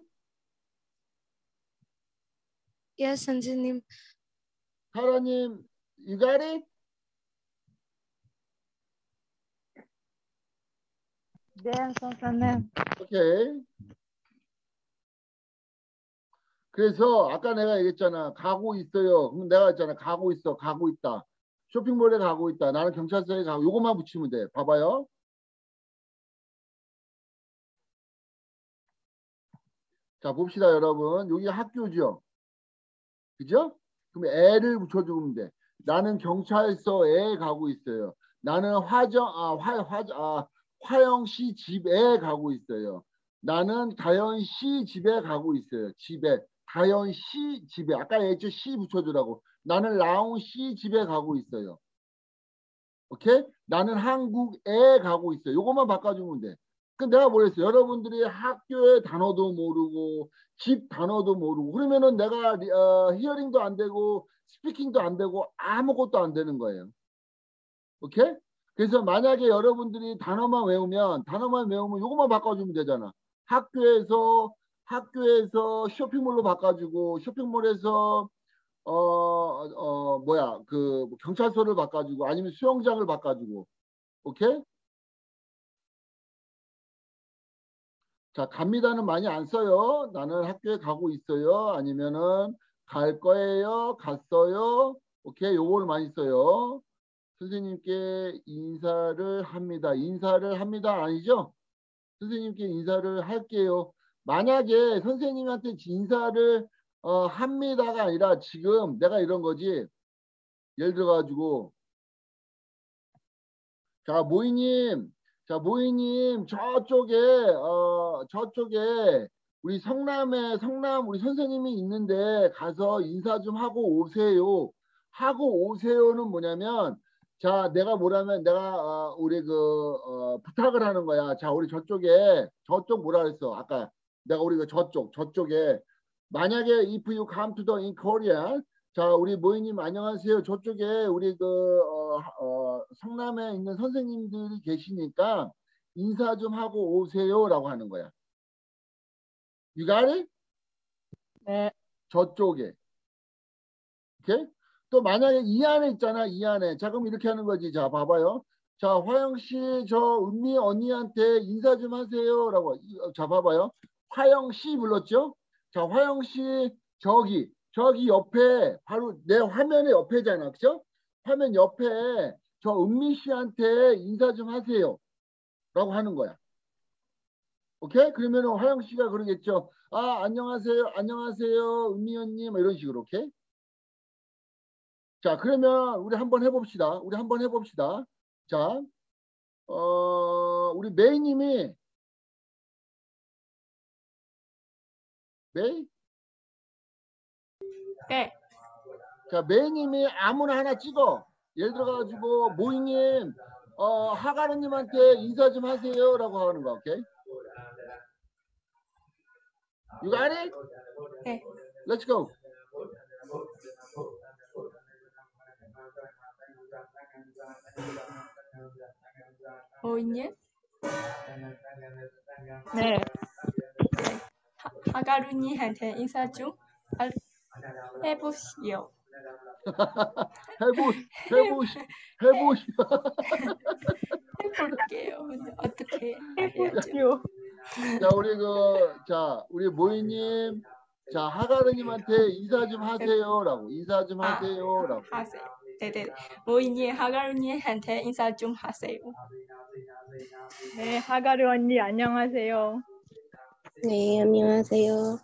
Yes, 선생님. 사라님, you got it? 네, 선생님. 오케이. 그래서 아까 내가 얘기했잖아. 가고 있어요. 그럼 내가 했잖아. 가고 있어. 가고 있다. 쇼핑몰에 가고 있다. 나는 경찰서에 가고. 요것만 붙이면 돼. 봐봐요. 자, 봅시다, 여러분. 여기 학교죠. 그죠? 그럼 애를 붙여주면 돼. 나는 경찰서에 가고 있어요. 나는 화정, 아, 화, 화, 아, 화영 씨 집에 가고 있어요. 나는 다현 씨 집에 가고 있어요. 집에. 다현 씨 집에. 아까 얘기했죠? 씨 붙여주라고. 나는 라온 씨 집에 가고 있어요. 오케이? 나는 한국에 가고 있어요. 요것만 바꿔주면 돼. 그 내가 뭐랬어? 여러분들이 학교의 단어도 모르고 집 단어도 모르고 그러면은 내가 어, 히어링도 안 되고 스피킹도 안 되고 아무것도 안 되는 거예요. 오케이? 그래서 만약에 여러분들이 단어만 외우면 단어만 외우면 요것만 바꿔주면 되잖아. 학교에서 학교에서 쇼핑몰로 바꿔주고 쇼핑몰에서 어, 어, 뭐야 그 경찰서를 바꿔주고 아니면 수영장을 바꿔주고. 오케이? 자, 갑니다는 많이 안 써요. 나는 학교에 가고 있어요. 아니면은 갈 거예요. 갔어요. 오케이, 요걸 많이 써요. 선생님께 인사를 합니다. 인사를 합니다. 아니죠? 선생님께 인사를 할게요. 만약에 선생님한테 인사를 어, 합니다가 아니라 지금 내가 이런 거지. 예를 들어 가지고 자, 모이님. 자, 모이님 저쪽에 어 저쪽에 우리 성남에 성남 우리 선생님이 있는데 가서 인사 좀 하고 오세요. 하고 오세요는 뭐냐면 자, 내가 뭐라면 내가 어, 우리 그 어, 부탁을 하는 거야. 자, 우리 저쪽에 저쪽 뭐라 그랬어? 아까 내가 우리 그 저쪽 저쪽에 만약에 if you come to the in Korea 자, 우리 모이님 안녕하세요. 저쪽에 우리 그 어, 어, 성남에 있는 선생님들이 계시니까 인사 좀 하고 오세요라고 하는 거야. You got it? 네. 저쪽에. 오케이? 또 만약에 이 안에 있잖아. 이 안에. 자, 그럼 이렇게 하는 거지. 자, 봐봐요. 자, 화영 씨, 저 은미 언니한테 인사 좀 하세요라고. 자, 봐봐요. 화영 씨 불렀죠? 자, 화영 씨 저기. 저기 옆에 바로 내 화면의 옆에잖아. 그죠? 화면 옆에 저 은미 씨한테 인사 좀 하세요. 라고 하는 거야. 오케이? 그러면 화영 씨가 그러겠죠. 아, 안녕하세요. 안녕하세요. 은미 언니. 뭐 이런 식으로. 오케이? 자, 그러면 우리 한번 해봅시다. 우리 한번 해봅시다. 자, 어, 우리 메이님이 메이? 네. 자, 메이님이 아무나 하나 찍어. 예를 들어가지고 모이님, 어, 하가르님한테 인사 좀 하세요라고 하는 거, 오케이? You got it? 네. Let's go. 모이님? 네. 하가루니한테 인사 좀 할- 해보시오. 해보, 해보시, 해보시. 해볼게요. 어떻게 해야죠? 자, 우리 그, 자, 우리 모이님, 자, 하가르님한테 인사 좀 하세요라고. 인사 좀 아, 하세요라고. 하세요. 네네. 모이님, 하가루니한테 인사 좀 하세요. 네, 하가루 언니 안녕하세요. 네, 안녕하세요.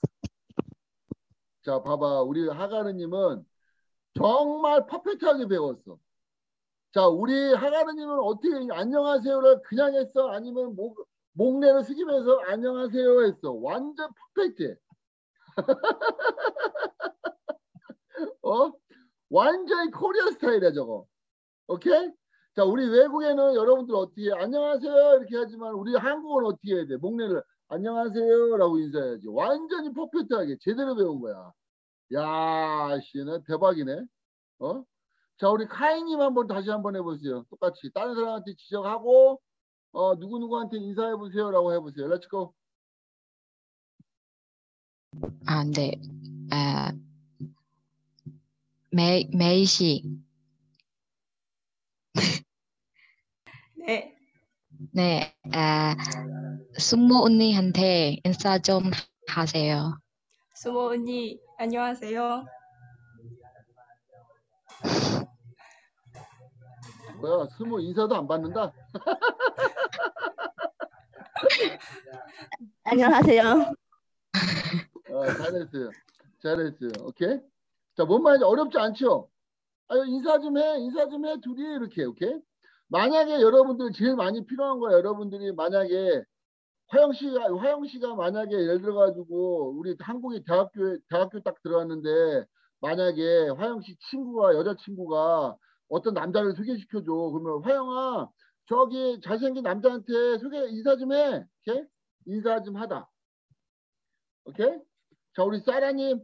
자, 봐봐. 우리 하가르님은 정말 퍼펙트하게 배웠어. 자, 우리 하가르님은 어떻게 안녕하세요를 그냥 했어? 아니면 목, 목례를 숙이면서 안녕하세요 했어? 완전 퍼펙트해. 어? 완전히 코리아 스타일이야, 저거. 오케이? 자, 우리 외국에는 여러분들 어떻게 해? 안녕하세요 이렇게 하지만 우리 한국은 어떻게 해야 돼? 목례를 안녕하세요라고 인사해야지. 완전히 퍼펙트하게 제대로 배운 거야. 야, 씨는 대박이네. 어? 자, 우리 카이님 한번 다시 한번 해보세요. 똑같이 다른 사람한테 지적하고 어, 누구누구한테 인사해보세요라고 해보세요. Let's go. 아, 네. 아, 메이, 메이 씨. 네. 네. 아, 숙모 언니한테 인사 좀 하세요. 수모 언니, 안녕하세요. 뭐야, 스무 인사도 안 받는다? 안녕하세요. 어, 잘했어요. 잘했어요. 오케이? 자, 뭔 말인지 어렵지 않죠? 아유, 인사 좀 해. 인사 좀 해. 둘이 이렇게. 오케이? 만약에 여러분들 제일 많이 필요한 거야. 여러분들이 만약에 화영 씨가 화영 씨가 만약에 예를 들어 가지고 우리 한국에 대학교에 대학교 딱 들어갔는데 만약에 화영 씨 친구가 여자친구가 어떤 남자를 소개시켜 줘. 그러면 화영아 저기 잘생긴 남자한테 소개 인사 좀 해. 오케이? 인사 좀 하다. 오케이? 자, 우리 사라님.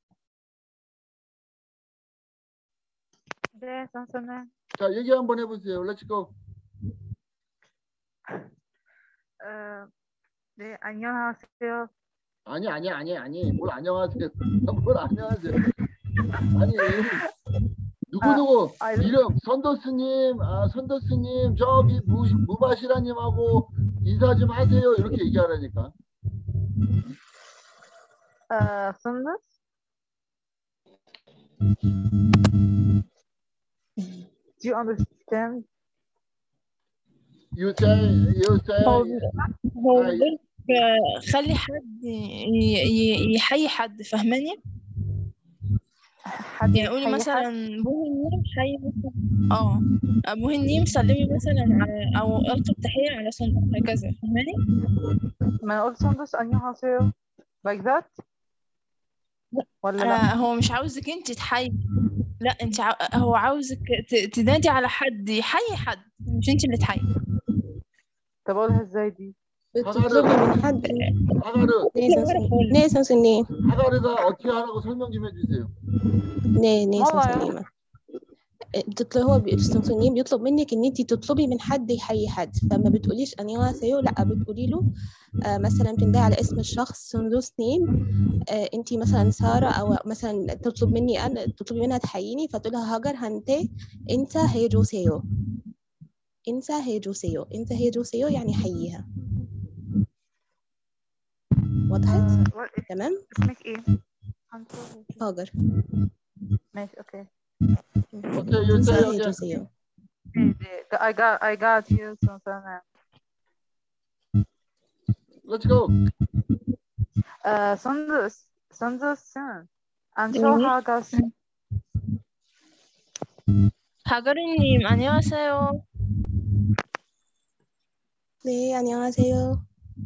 네, 선생님. 자, 얘기 한번 해보세요. Let's go. 어, 네, 안녕하세요. 아니, 아니, 아니, 아니. 뭘 안녕하세요. 뭘 안녕하세요. 아니, 누구누구 아, 아, 이름 선더스님, 아, 선더스님, 저기 무, 무바시라님하고 인사 좀 하세요. 이렇게 얘기하라니까. 어, 선더? Do you understand? You say, you say. هو هو I, بيقول لك خلي حد ي- ي- يحيي حد فاهماني؟ حد يعني قولي يحيي مثلا حد؟ بوهي حي مثلا اه بوهي النيم سلمي مثلا على او القي التحية على صندوق هكذا فاهماني؟ ما أقول سندس 안녕하세요. Like that? ولا لا؟ آه هو مش عاوزك انت تحيي، لا انت عاو... هو عاوزك ت- تنادي على حد يحيي حد، مش انت اللي تحيي. طب أقولها إزاي دي؟ بتطلبي من حد. 하가르, 네, 선생님. 네, 선생님. 하가르가 어떻게 하라고 설명 좀 해주세요. 네, 네, والله 선생님. بتطلب هو بي- السمسونيين بيطلب منك ان انت تطلبي من حد يحيي حد، فما بتقوليش انيواسيو، لا بتقولي له آه مثلا بتندهي على اسم الشخص سندوس نيم، آه انت مثلا ساره، او مثلا تطلب مني انا تطلبي منها تحييني فتقولها هاجر هانتي انت هيجوسيو، انت هيجوسيو، انت هيجوسيو يعني حييها. وضحت؟ آه، what- تمام. اسمك إيه؟ هاجر. ماشي أوكي. Okay, you انت say again. هيجوسيو. I got I got you 선생님. Let's go. 어, 선두스 선두스는 안 네. 좋아하겠어. 하가르님 안녕하세요. 네, 안녕하세요.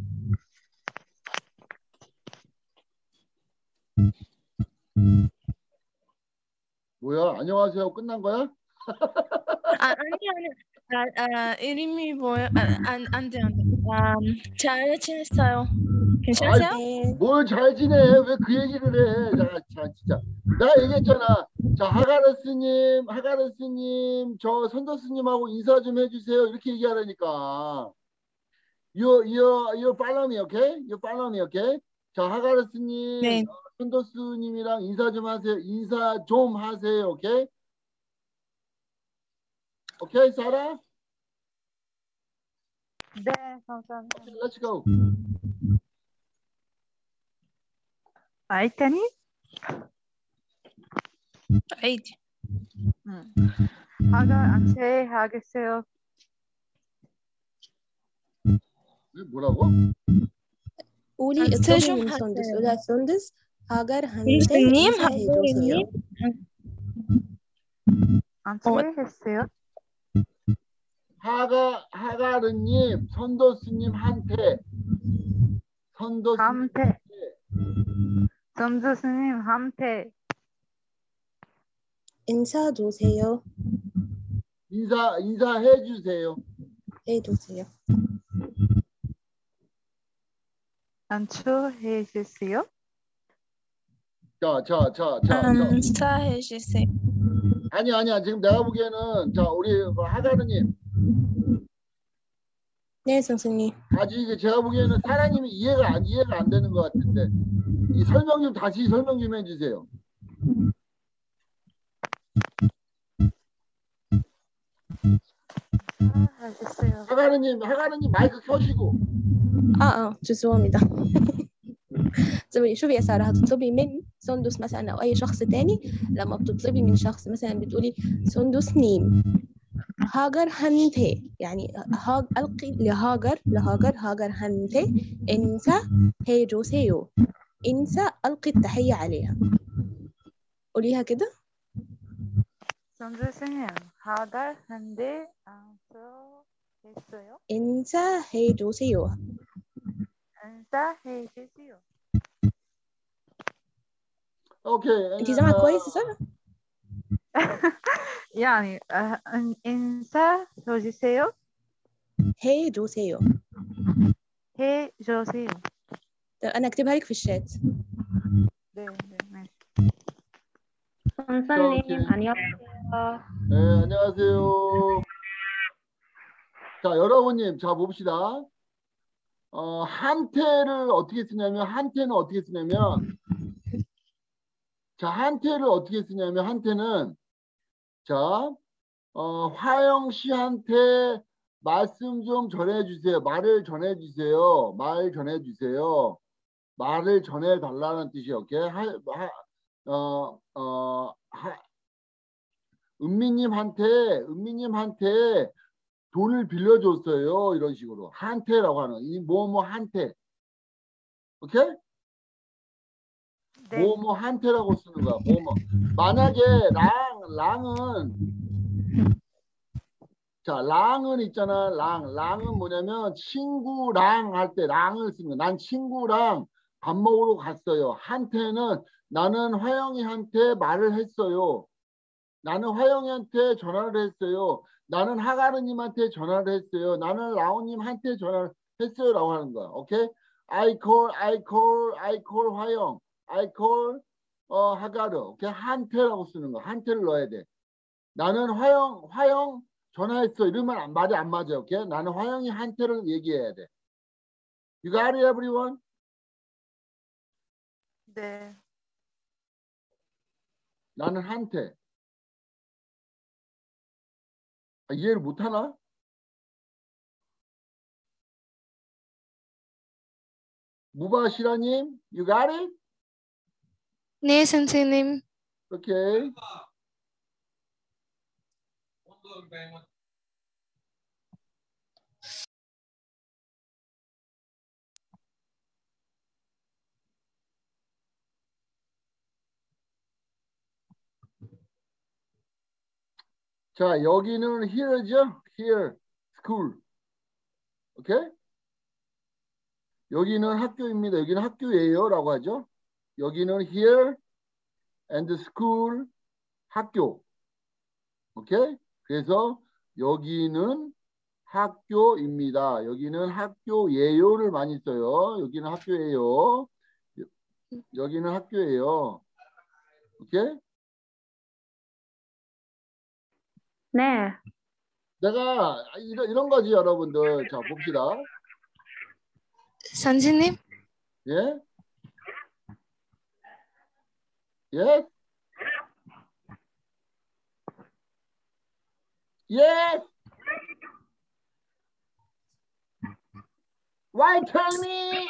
뭐야? 안녕하세요. 끝난 거야? 아, 아니 아니 아, 아 이름이 뭐예요? 아, 안, 안 돼, 안 돼. 아, 잘 지냈어요. 괜찮으세요? 아이, 뭘 잘 지내? 왜 그 얘기를 해? 자, 자, 진짜. 내가 얘기했잖아. 자, 하가르스님, 하가르스님, 저 선더스님하고 인사 좀 해주세요. 이렇게 얘기하라니까. You, you, you follow me, okay? You follow me, okay? 자, 하가르스님, 네. 어, 선더스님이랑 인사 좀 하세요. 인사 좀 하세요, okay? 오케이, 사라? 네, 선생님. Let's go. 아이테니? عادي. 응. 하가 안채 하겠어요. 뭐라고? قولي أنت اطلبي شو من حاسة؟ سندس، قولها سندس هاجر هانتي 선생님, انت هيجوسيو. 안채 했어요? 하가, 하가르님, 선더스님한테, 선더스님, 함테. 선두스님한테 인사 주세요. 인사, 인사해 주세요. 해주세요. 안초해 주세요. 자, 자, 자, 자, 자. 인사해 주세요. 아니, 아니야. 지금 내가 보기에는, 자, 우리 그 하가르님, 네, 선생님. 아직 제가 보기에는 사라님이 이해가 안, 이해가 안 되는 것 같은데, 이 설명 좀 다시 설명 좀 해주세요. 알겠어요. 하가르님, 하가르님 마이크 켜시고. اه اه 죄송합니다. طب شوفي يا سارة، هتطلبي من سندس مثلا أو أي شخص تاني، لما بتطلبي من شخص مثلا بتقولي سندس نيم هاجر هنتي، يعني هاج ألقي لهاجر لهاجر هاجر هنتي انسى هيجوسيو، انسى ألقي التحية عليها. قوليها كده. 선두스님 하가 한데 안초 했어요. انسى هيجوسيو. انسى 해주세요. 오케이. انتي سامعة كويس يا سارة؟ يعني 아, 인- 인사 해주세요. 해주세요. 해주세요. طيب أنا أكتبها لك في الشات. 네, 네, 네. 선생님, 오케이. 안녕하세요. 네, 안녕하세요. 자, 여러분님, 자, 봅시다. 어, 한태를 어떻게 쓰냐면, 한태는 어떻게 쓰냐면, 자, 한태를 어떻게 쓰냐면, 한태는, 자, 어, 화영 씨한테 말씀 좀 전해주세요. 말을 전해주세요. 말 전해주세요. 말을 전해달라는 뜻이에요. 오케이? 하, 하, 어, 어, 하, 은미님한테, 은미님한테 돈을 빌려줬어요. 이런 식으로. 한태라고 하는, 이 뭐뭐 한태. 오케이? 네. 뭐뭐 한태라고 쓰는 거야. 뭐뭐. 만약에 랑, 랑은, 자, 랑은 있잖아. 랑. 랑은 뭐냐면 친구랑 할 때 랑을 쓰는 거야. 난 친구랑 밥 먹으러 갔어요. 한태는 나는 화영이한테 말을 했어요. 나는 화영이한테 전화를 했어요. 나는 하가르님한테 전화를 했어요. 나는 라오님한테 전화를 했어요. 라고 하는 거야. 오케이? I call, I call, I call 화영. I call 어, 하가르. 오케이? 한태라고 쓰는 거야. 한태를 넣어야 돼. 나는 화영, 화영 전화했어. 이러면 안, 말이 안 맞아요. 오케이? 나는 화영이 한태를 얘기해야 돼. You got it, everyone? 네. 나는 한태. 아, 이해를 못하나? 무바시라님, you got it? 네, 선생님. 오케이. 자, 여기는 here죠? here, school. 오케이? 여기는 학교입니다. 여기는 학교예요. 라고 하죠. 여기는 here and school, 학교. 오케이? 그래서 여기는 학교입니다. 여기는 학교예요를 많이 써요. 여기는 학교예요. 여기는 학교예요. 오케이? 네. 내가 이런, 이런 거지, 여러분들. 자, 봅시다. 선생님? 예? 예? Yes. Why tell me?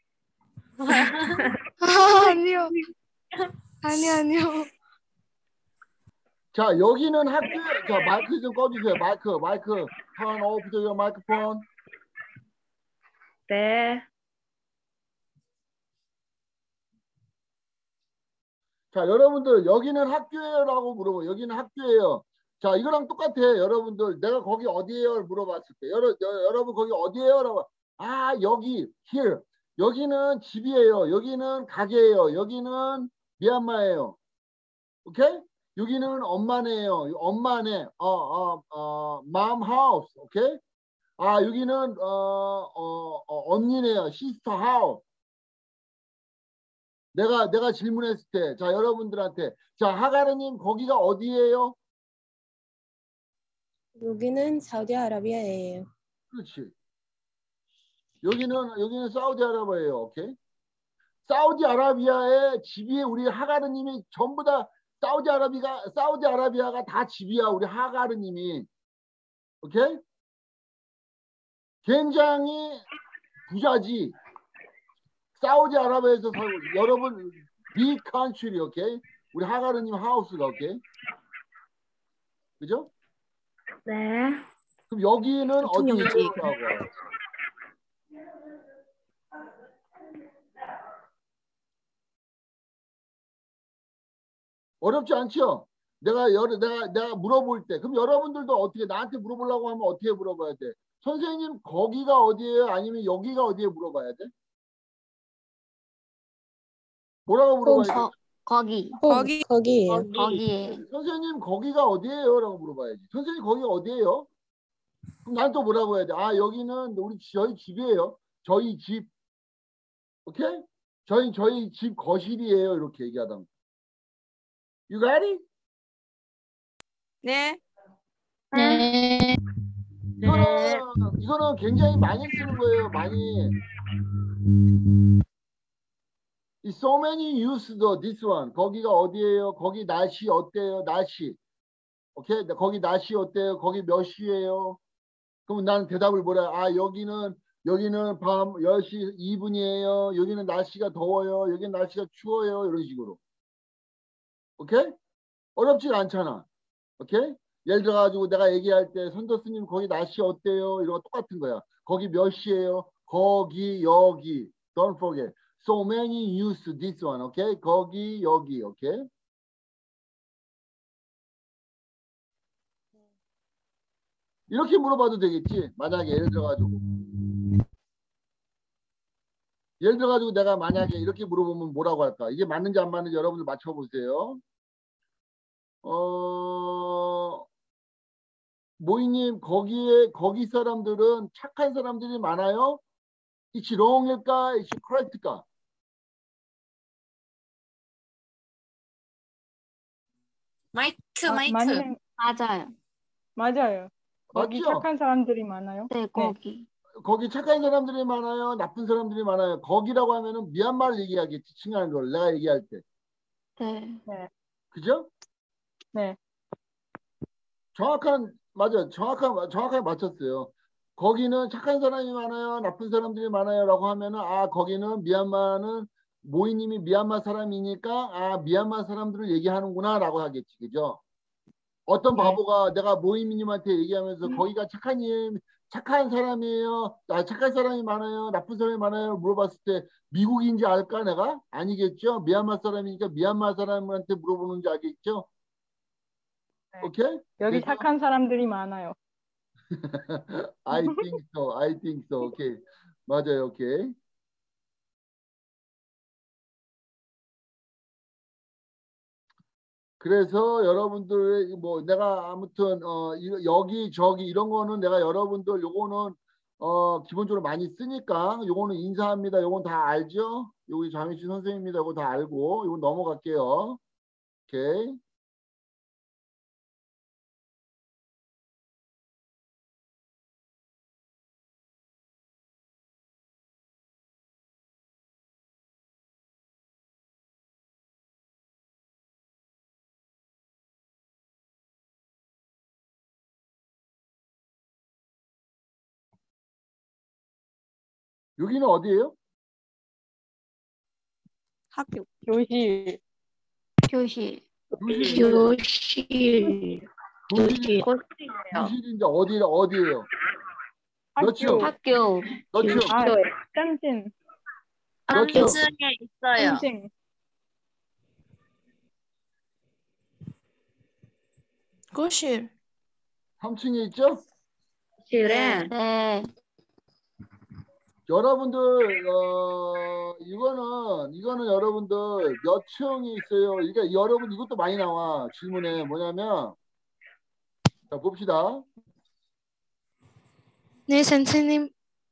아, 아니요. 아니요, 아니요. 자, 여기는 학교. 자, 마이크 좀 꺼주세요. 마이크, 마이크. Turn off your microphone. 네. 자, 여러분들 여기는 학교예요라고 물어보. 여기는 학교예요. 자, 이거랑 똑같아. 여러분들 내가 거기 어디예요? 물어봤을 때 여러, 여, 여러분 거기 어디예요?라고. 아, 여기 here. 여기는 집이에요. 여기는 가게예요. 여기는 미얀마예요. 오케이? 여기는 엄마네요. 엄마네. 어, 어, 어, mom house. 오케이? 아, 여기는 어, 어, 어, 언니네요. sister house. 내가 내가 질문했을 때, 자, 여러분들한테, 자, 하가르님 거기가 어디예요? 여기는 사우디아라비아예요. 그렇지. 여기는 여기는 사우디아라비아예요. 오케이. 사우디아라비아의 집이 우리 하가르님이 전부 다 사우디아라비아가 사우디아라비아가 다 집이야. 우리 하가르님이. 오케이. 굉장히 부자지. 사우디아라비아에서 살고. 여러분 big country. 오케이. 우리 하가르님 하우스가. 오케이. 그죠? 네. 그럼 여기는 어디예요? 어렵지 않죠? 내가 여러 내가 내가 물어볼 때, 그럼 여러분들도 어떻게 나한테 물어보려고 하면 어떻게 물어봐야 돼? 선생님 거기가 어디예요? 아니면 여기가 어디에 물어봐야 돼? 뭐라고 물어봐야 돼? 거, 거기. 거기. 거기예요. 거기. 선생님 거기가 어디예요? 라고 물어봐야지. 선생님 거기가 어디예요? 그럼 난 또 뭐라고 해야 돼? 아, 여기는 우리 저희 집이에요. 저희 집. 오케이? 저희 저희 집 거실이에요. 이렇게 얘기하다. You got it? 네. 네. 이거는 이거는 굉장히 많이 쓰는 거예요. 많이. So many use the this one. 거기가 어디예요? 거기 날씨 어때요? 날씨. 오케이? 거기 날씨 어때요? 거기 몇 시예요? 그럼 나는 대답을 뭐라? 아, 여기는 여기는 밤 열 시 이 분이에요. 여기는 날씨가 더워요. 여기는 날씨가 추워요. 이런 식으로. 오케이? 어렵지 않잖아. 오케이? 예를 들어 가지고 내가 얘기할 때 선도스님 거기 날씨 어때요? 이런 거 똑같은 거야. 거기 몇 시예요? 거기 여기. Don't forget. So many use this one. 오케이? 거기 여기. 오케이? 이렇게 물어봐도 되겠지. 만약에 예를 들어 가지고 예를 들어 가지고 내가 만약에 이렇게 물어보면 뭐라고 할까? 이게 맞는지 안 맞는지 여러분들 맞춰보세요. 어, 모이님 거기에 거기 사람들은 착한 사람들이 많아요? It's wrong일까? It's correct일까? 마이크, 아, 마이크. 맞는, 맞아요. 맞아요. 거기 맞죠? 착한 사람들이 많아요. 네, 거기. 거기 착한 사람들이 많아요? 나쁜 사람들이 많아요? 거기라고 하면은 미얀마를 얘기하겠지. 칭하는 걸 내가 얘기할 때. 네. 네. 그죠? 네. 정확한 맞아. 정확한 정확하게 맞췄어요. 거기는 착한 사람이 많아요, 나쁜 사람들이 많아요라고 하면은 아 거기는 미얀마는 모이님이 미얀마 사람이니까 아 미얀마 사람들을 얘기하는구나라고 하겠지, 그죠? 어떤 네. 바보가 내가 모이님한테 얘기하면서 거기가 착한 일, 착한 사람이에요, 아, 착한 사람이 많아요, 나쁜 사람이 많아요 물어봤을 때 미국인지 알까 내가? 아니겠죠? 미얀마 사람이니까 미얀마 사람한테 물어보는지 알겠죠? 네. 오케이? 여기 그래서 착한 사람들이 많아요. I think so. I think so. 오케이. 맞아요. 오케이. 그래서 여러분들 뭐 내가 아무튼 어 이- 여기 저기 이런 거는 내가 여러분들 요거는 어 기본적으로 많이 쓰니까 요거는 인사합니다. 요건 다 알죠? 여기 장희씨 선생님입니다. 요거 다 알고 요거 넘어갈게요. 오케이. 여기는 어디예요? 학교. 교실. 교실. 교실. 교실. 교실이 교실이에요. 교실인데 어디 어디예요? 몇 층? 학교. 몇 층? 아, 깐진. 몇 층? 삼 층에 있어요. 깐진. 교실. 삼 층에 있죠? 교실에. 네. 여러분들 어 이거는 이거는 여러분들 몇 층이 있어요? 그러니까 여러분 이것도 많이 나와 질문에 뭐냐면 자 봅시다. 네, 선생님.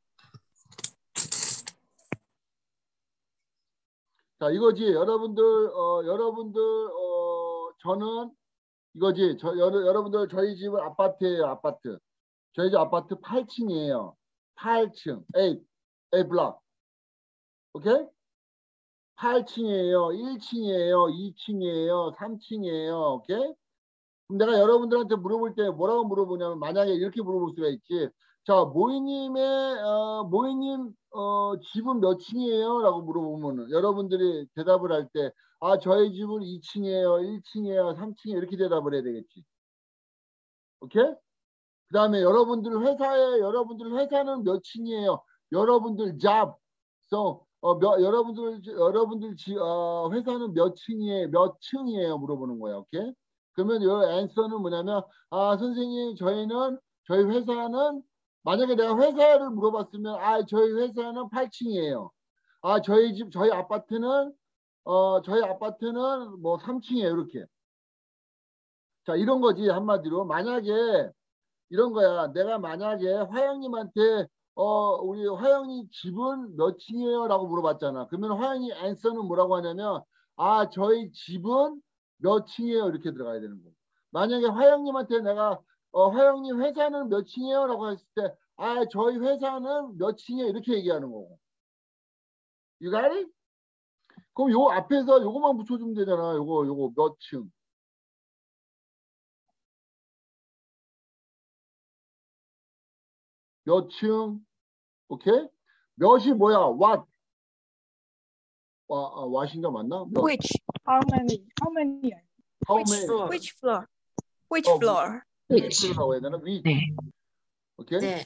자 이거지 여러분들 어 여러분들 어 저는 이거지 저 여러, 여러분들 저희 집은 아파트예요. 아파트. 저희 집 아파트 팔 층이에요. 팔 층. 에잇. 에잇 블럭. 오케이? 팔 층이에요. 일 층이에요. 이 층이에요. 삼 층이에요. 오케이? 그럼 내가 여러분들한테 물어볼 때 뭐라고 물어보냐면 만약에 이렇게 물어볼 수가 있지. 자, 모이님의 어, 모이님 어, 집은 몇 층이에요? 라고 물어보면 여러분들이 대답을 할 때 아, 저희 집은 이 층이에요. 일 층이에요. 삼 층이에요. 이렇게 대답을 해야 되겠지. 오케이? 그 다음에 여러분들 회사에 여러분들 회사는 몇 층이에요? 여러분들 잡. So, 어, 몇, 여러분들 여러분들 지, 어, 회사는 몇 층이에요? 몇 층이에요? 물어보는 거야. 오케이? 그러면 이 앤서는 뭐냐면 아 선생님 저희는 저희 회사는 만약에 내가 회사를 물어봤으면 아 저희 회사는 팔 층이에요. 아 저희 집 저희 아파트는 어 저희 아파트는 뭐 삼 층이에요. 이렇게. 자 이런 거지 한마디로 만약에 이런 거야. 내가 만약에 화영님한테 어 우리 화영님 집은 몇 층이에요? 라고 물어봤잖아. 그러면 화영이 answer는 뭐라고 하냐면 아 저희 집은 몇 층이에요? 이렇게 들어가야 되는 거고. 만약에 화영님한테 내가 어 화영님 회사는 몇 층이에요? 라고 했을 때 아 저희 회사는 몇 층이에요? 이렇게 얘기하는 거고. You got it? 그럼 요 앞에서 요거만 붙여주면 되잖아. 요거 요거 몇 층. 몇 층. 오케이? 몇이 뭐야? what? 와, 아, what인가 맞나? 몇. Which? How many? How many? How Which many? floor? Which floor? Which 어, floor? which라고 해야 되나? which. 네. 오케이? 네.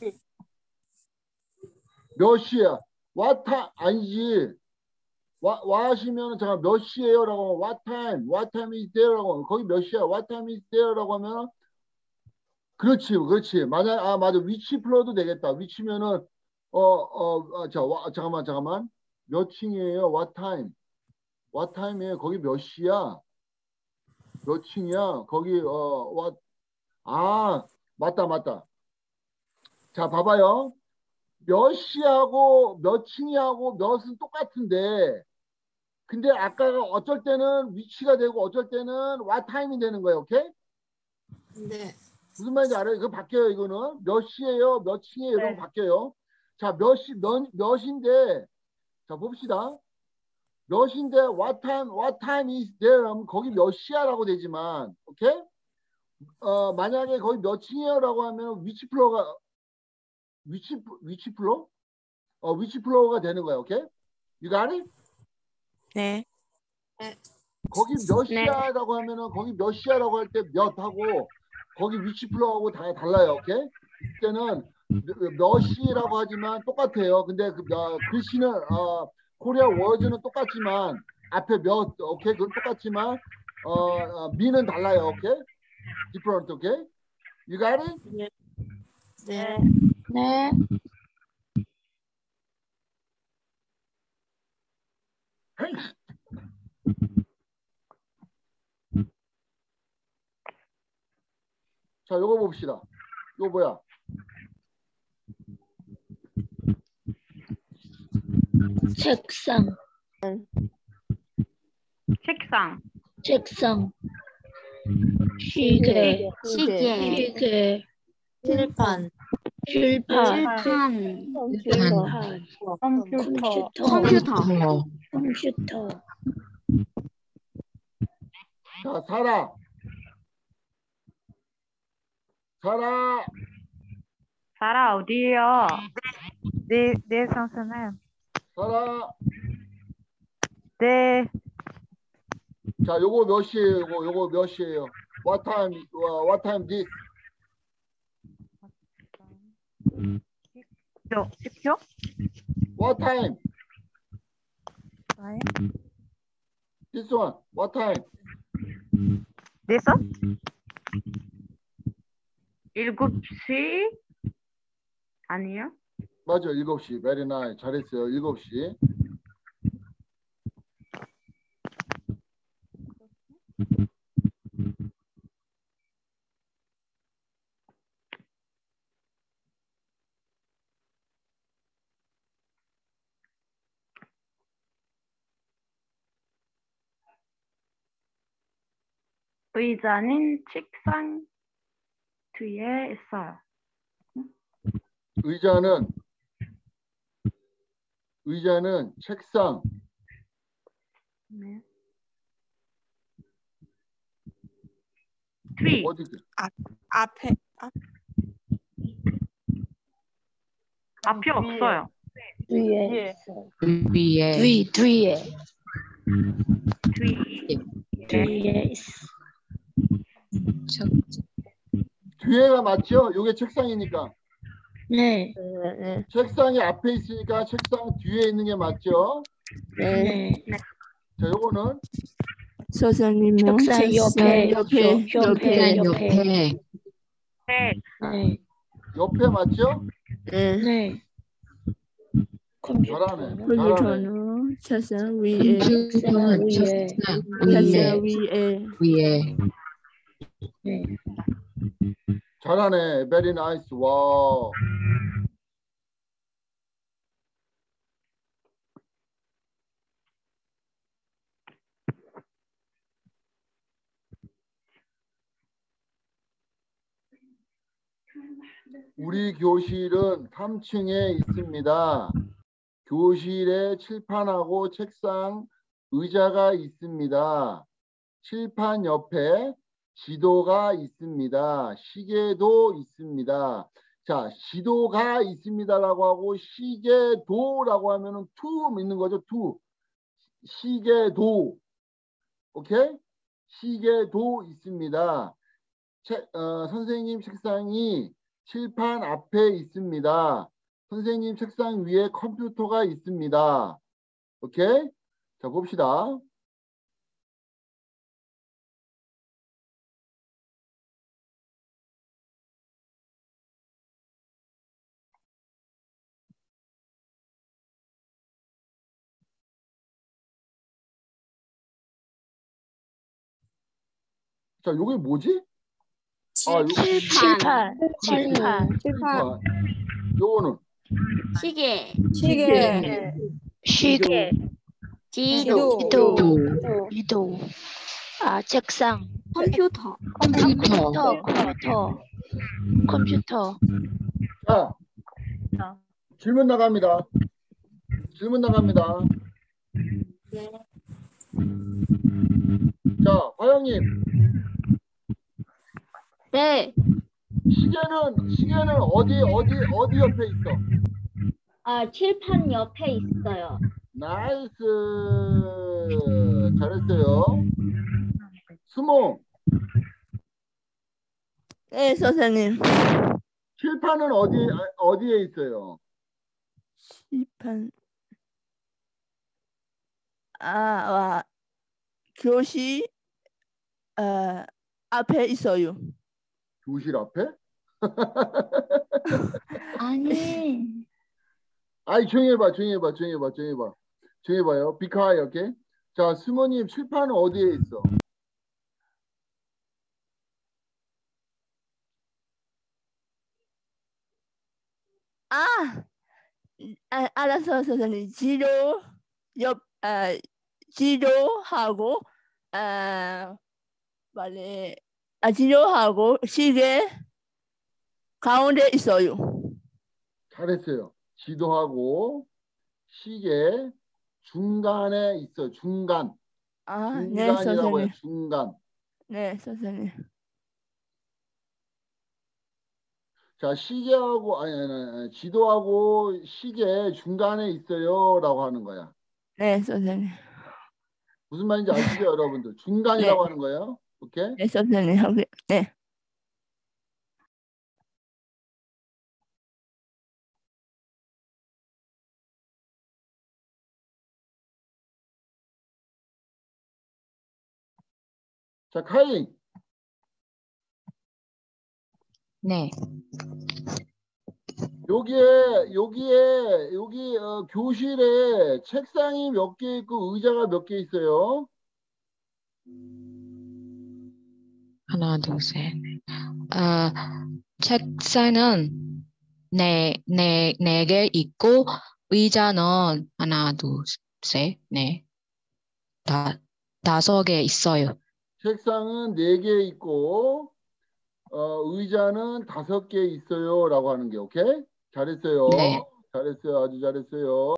몇 시야? what time? 아니지. 와, 와시면 잠깐 몇 시예요? 라고 하면 what time? What time is there? 라고 하면 거기 몇 시야? What time is there? 라고 하면 그렇지, 그렇지. 만약 아 맞아, which floor도 되겠다. which면은 어어 자 와, 잠깐만 잠깐만 몇 층이에요? What time? What time이에요? 거기 몇 시야? 몇 층이야? 거기 어 what? 아 맞다 맞다. 자 봐봐요. 몇 시하고 몇 층이하고 몇은 똑같은데 근데 아까가 어쩔 때는 위치가 되고 어쩔 때는 what time이 되는 거예요. 오케이? 네. 무슨 말인지 알아요? 이거 바뀌어요. 이거는 몇 시예요? 몇 층이에요? 이건 네. 바뀌어요. 자, 몇 시, 몇, 몇인데 자 봅시다. 몇인데 what time, what time is there? 하면 거기 몇 시야라고 되지만 오케이? 어, 만약에 거기 몇 층이에요라고 하면 위치 플로어가 위치 위치 플로어? 어, 위치 플로어가 되는 거야. 오케이? You got it? 네. 거기 몇 네. 시야라고 하면은 거기 몇 시야라고 할 때 몇 하고 거기 위치 플로어하고 다 달라요. 오케이? 이때는 몇 시라고 하지만 똑같아요. 근데 그 몇, 글씨는 어, 코리아 워즈는 똑같지만 앞에 몇 오케이 그건 똑같지만 어, 어 미는 달라요. 오케이? different. 오케이? You got it? 네. 네. 네. 자, 요거 봅시다. 요거 뭐야? 책상, 책상, 책상, 시계, 시계, 시계, 칠판. 칠판, 칠판, 칠판, 컴퓨터. 컴퓨터, 컴퓨터. 컴퓨터, 자, 사라. 사라. 사라 어디에요? 네, 네, 선생님. 사라. 네. 자, 요거 몇 시에요? 요거, 요거 몇 시에요? What time, uh, what time this? 십 초? What time? Right? This one. What time? This one? 일곱 시? 아니요? 맞아, 일곱 시. Very nice. 잘했어요. 일곱 시. 의자는 책상 뒤에 있어요. 의자는 의자는 책상 네. 뒤. 어디 앞, 앞에, 앞. 앞이 없어요. 예. 뒤에 있어, 위에. 뒤, 뒤에, 뒤. 뒤에 있어, 저, 뒤에가 맞죠? 요게 책상이니까. 네, 책상이 앞에 있으니까 책상 뒤에 있는 게 맞죠? 네, 자, 요거는 선생님은 책상 옆에, 옆에, 옆에, 옆에. 옆에, 네. 네, 옆에 맞죠? 네. 네, 컴퓨터, 잘하네. 잘하네. 컴퓨터는 책상 위에, 컴퓨터는 위에, 책상 책상 위에. 위에. 위에. 네, 잘하네. Very nice. 와. 우리 교실은 삼 층에 있습니다. 교실에 칠판하고 책상, 의자가 있습니다. 칠판 옆에 지도가 있습니다. 시계도 있습니다. 자, 지도가 있습니다라고 하고 시계도라고 하면은 to 있는 거죠. to. 시계도. 오케이? 시계도 있습니다. 책, 어, 선생님 책상이 칠판 앞에 있습니다. 선생님 책상 위에 컴퓨터가 있습니다. 오케이? 자, 봅시다. 자, 요게 뭐지? 아, 요 칠판. 칠판. 칠판. 요거는 시계. 시계. 시계. 지도. 지도. 지도. 아, 책상. 컴퓨터. 컴퓨터. 컴퓨터. 컴퓨터. 자, 질문 나갑니다. 질문 나갑니다. 자, 화영님. 네. 시계는 시계는 어디 어디 어디 옆에 있어? 아, 칠판 옆에 있어요. 나이스. 잘했어요. 수모. 네, 선생님. 칠판은 어디 어디에 있어요? 칠판. 아, 와. 교실 어, 앞에 있어요. 교실 앞에? 아니. 아이, 조용히 해봐, 조용히 해봐, 조용히 해봐, 조용히 해봐. 조용히 해봐요. Be quiet, 오케이? 자, 수모님, 칠판은 어디에 있어? 아, 아 알았어, 선생님. 지도 옆, 아, 지도하고, 아, 빨리, 아, 지도하고 시계 가운데 있어요. 잘했어요. 지도하고 시계 중간에 있어. 중간. 아, 네, 중간이라고 해요. 선생님. 중간. 네, 선생님. 자, 시계하고 아니, 아니, 아니 지도하고 시계 중간에 있어요라고 하는 거야. 네, 선생님. 무슨 말인지 아시죠, 여러분들? 중간이라고 하는 거예요. 오케이? 네, 선생님. 오케이. 네. 자, 카이. 네. 여기에 여기에 여기 어, 교실에 책상이 몇 개 있고 의자가 몇 개 있어요? 하나, 둘, 셋. 아, 책상은 네, 네, 네 개 있고 의자는 하나, 둘, 셋, 네, 다, 다섯 개 있어요. 책상은 네 개 있고 어, 의자는 다섯 개 있어요라고 하는 게 오케이? 잘했어요. 네. 잘했어요. 아주 잘했어요.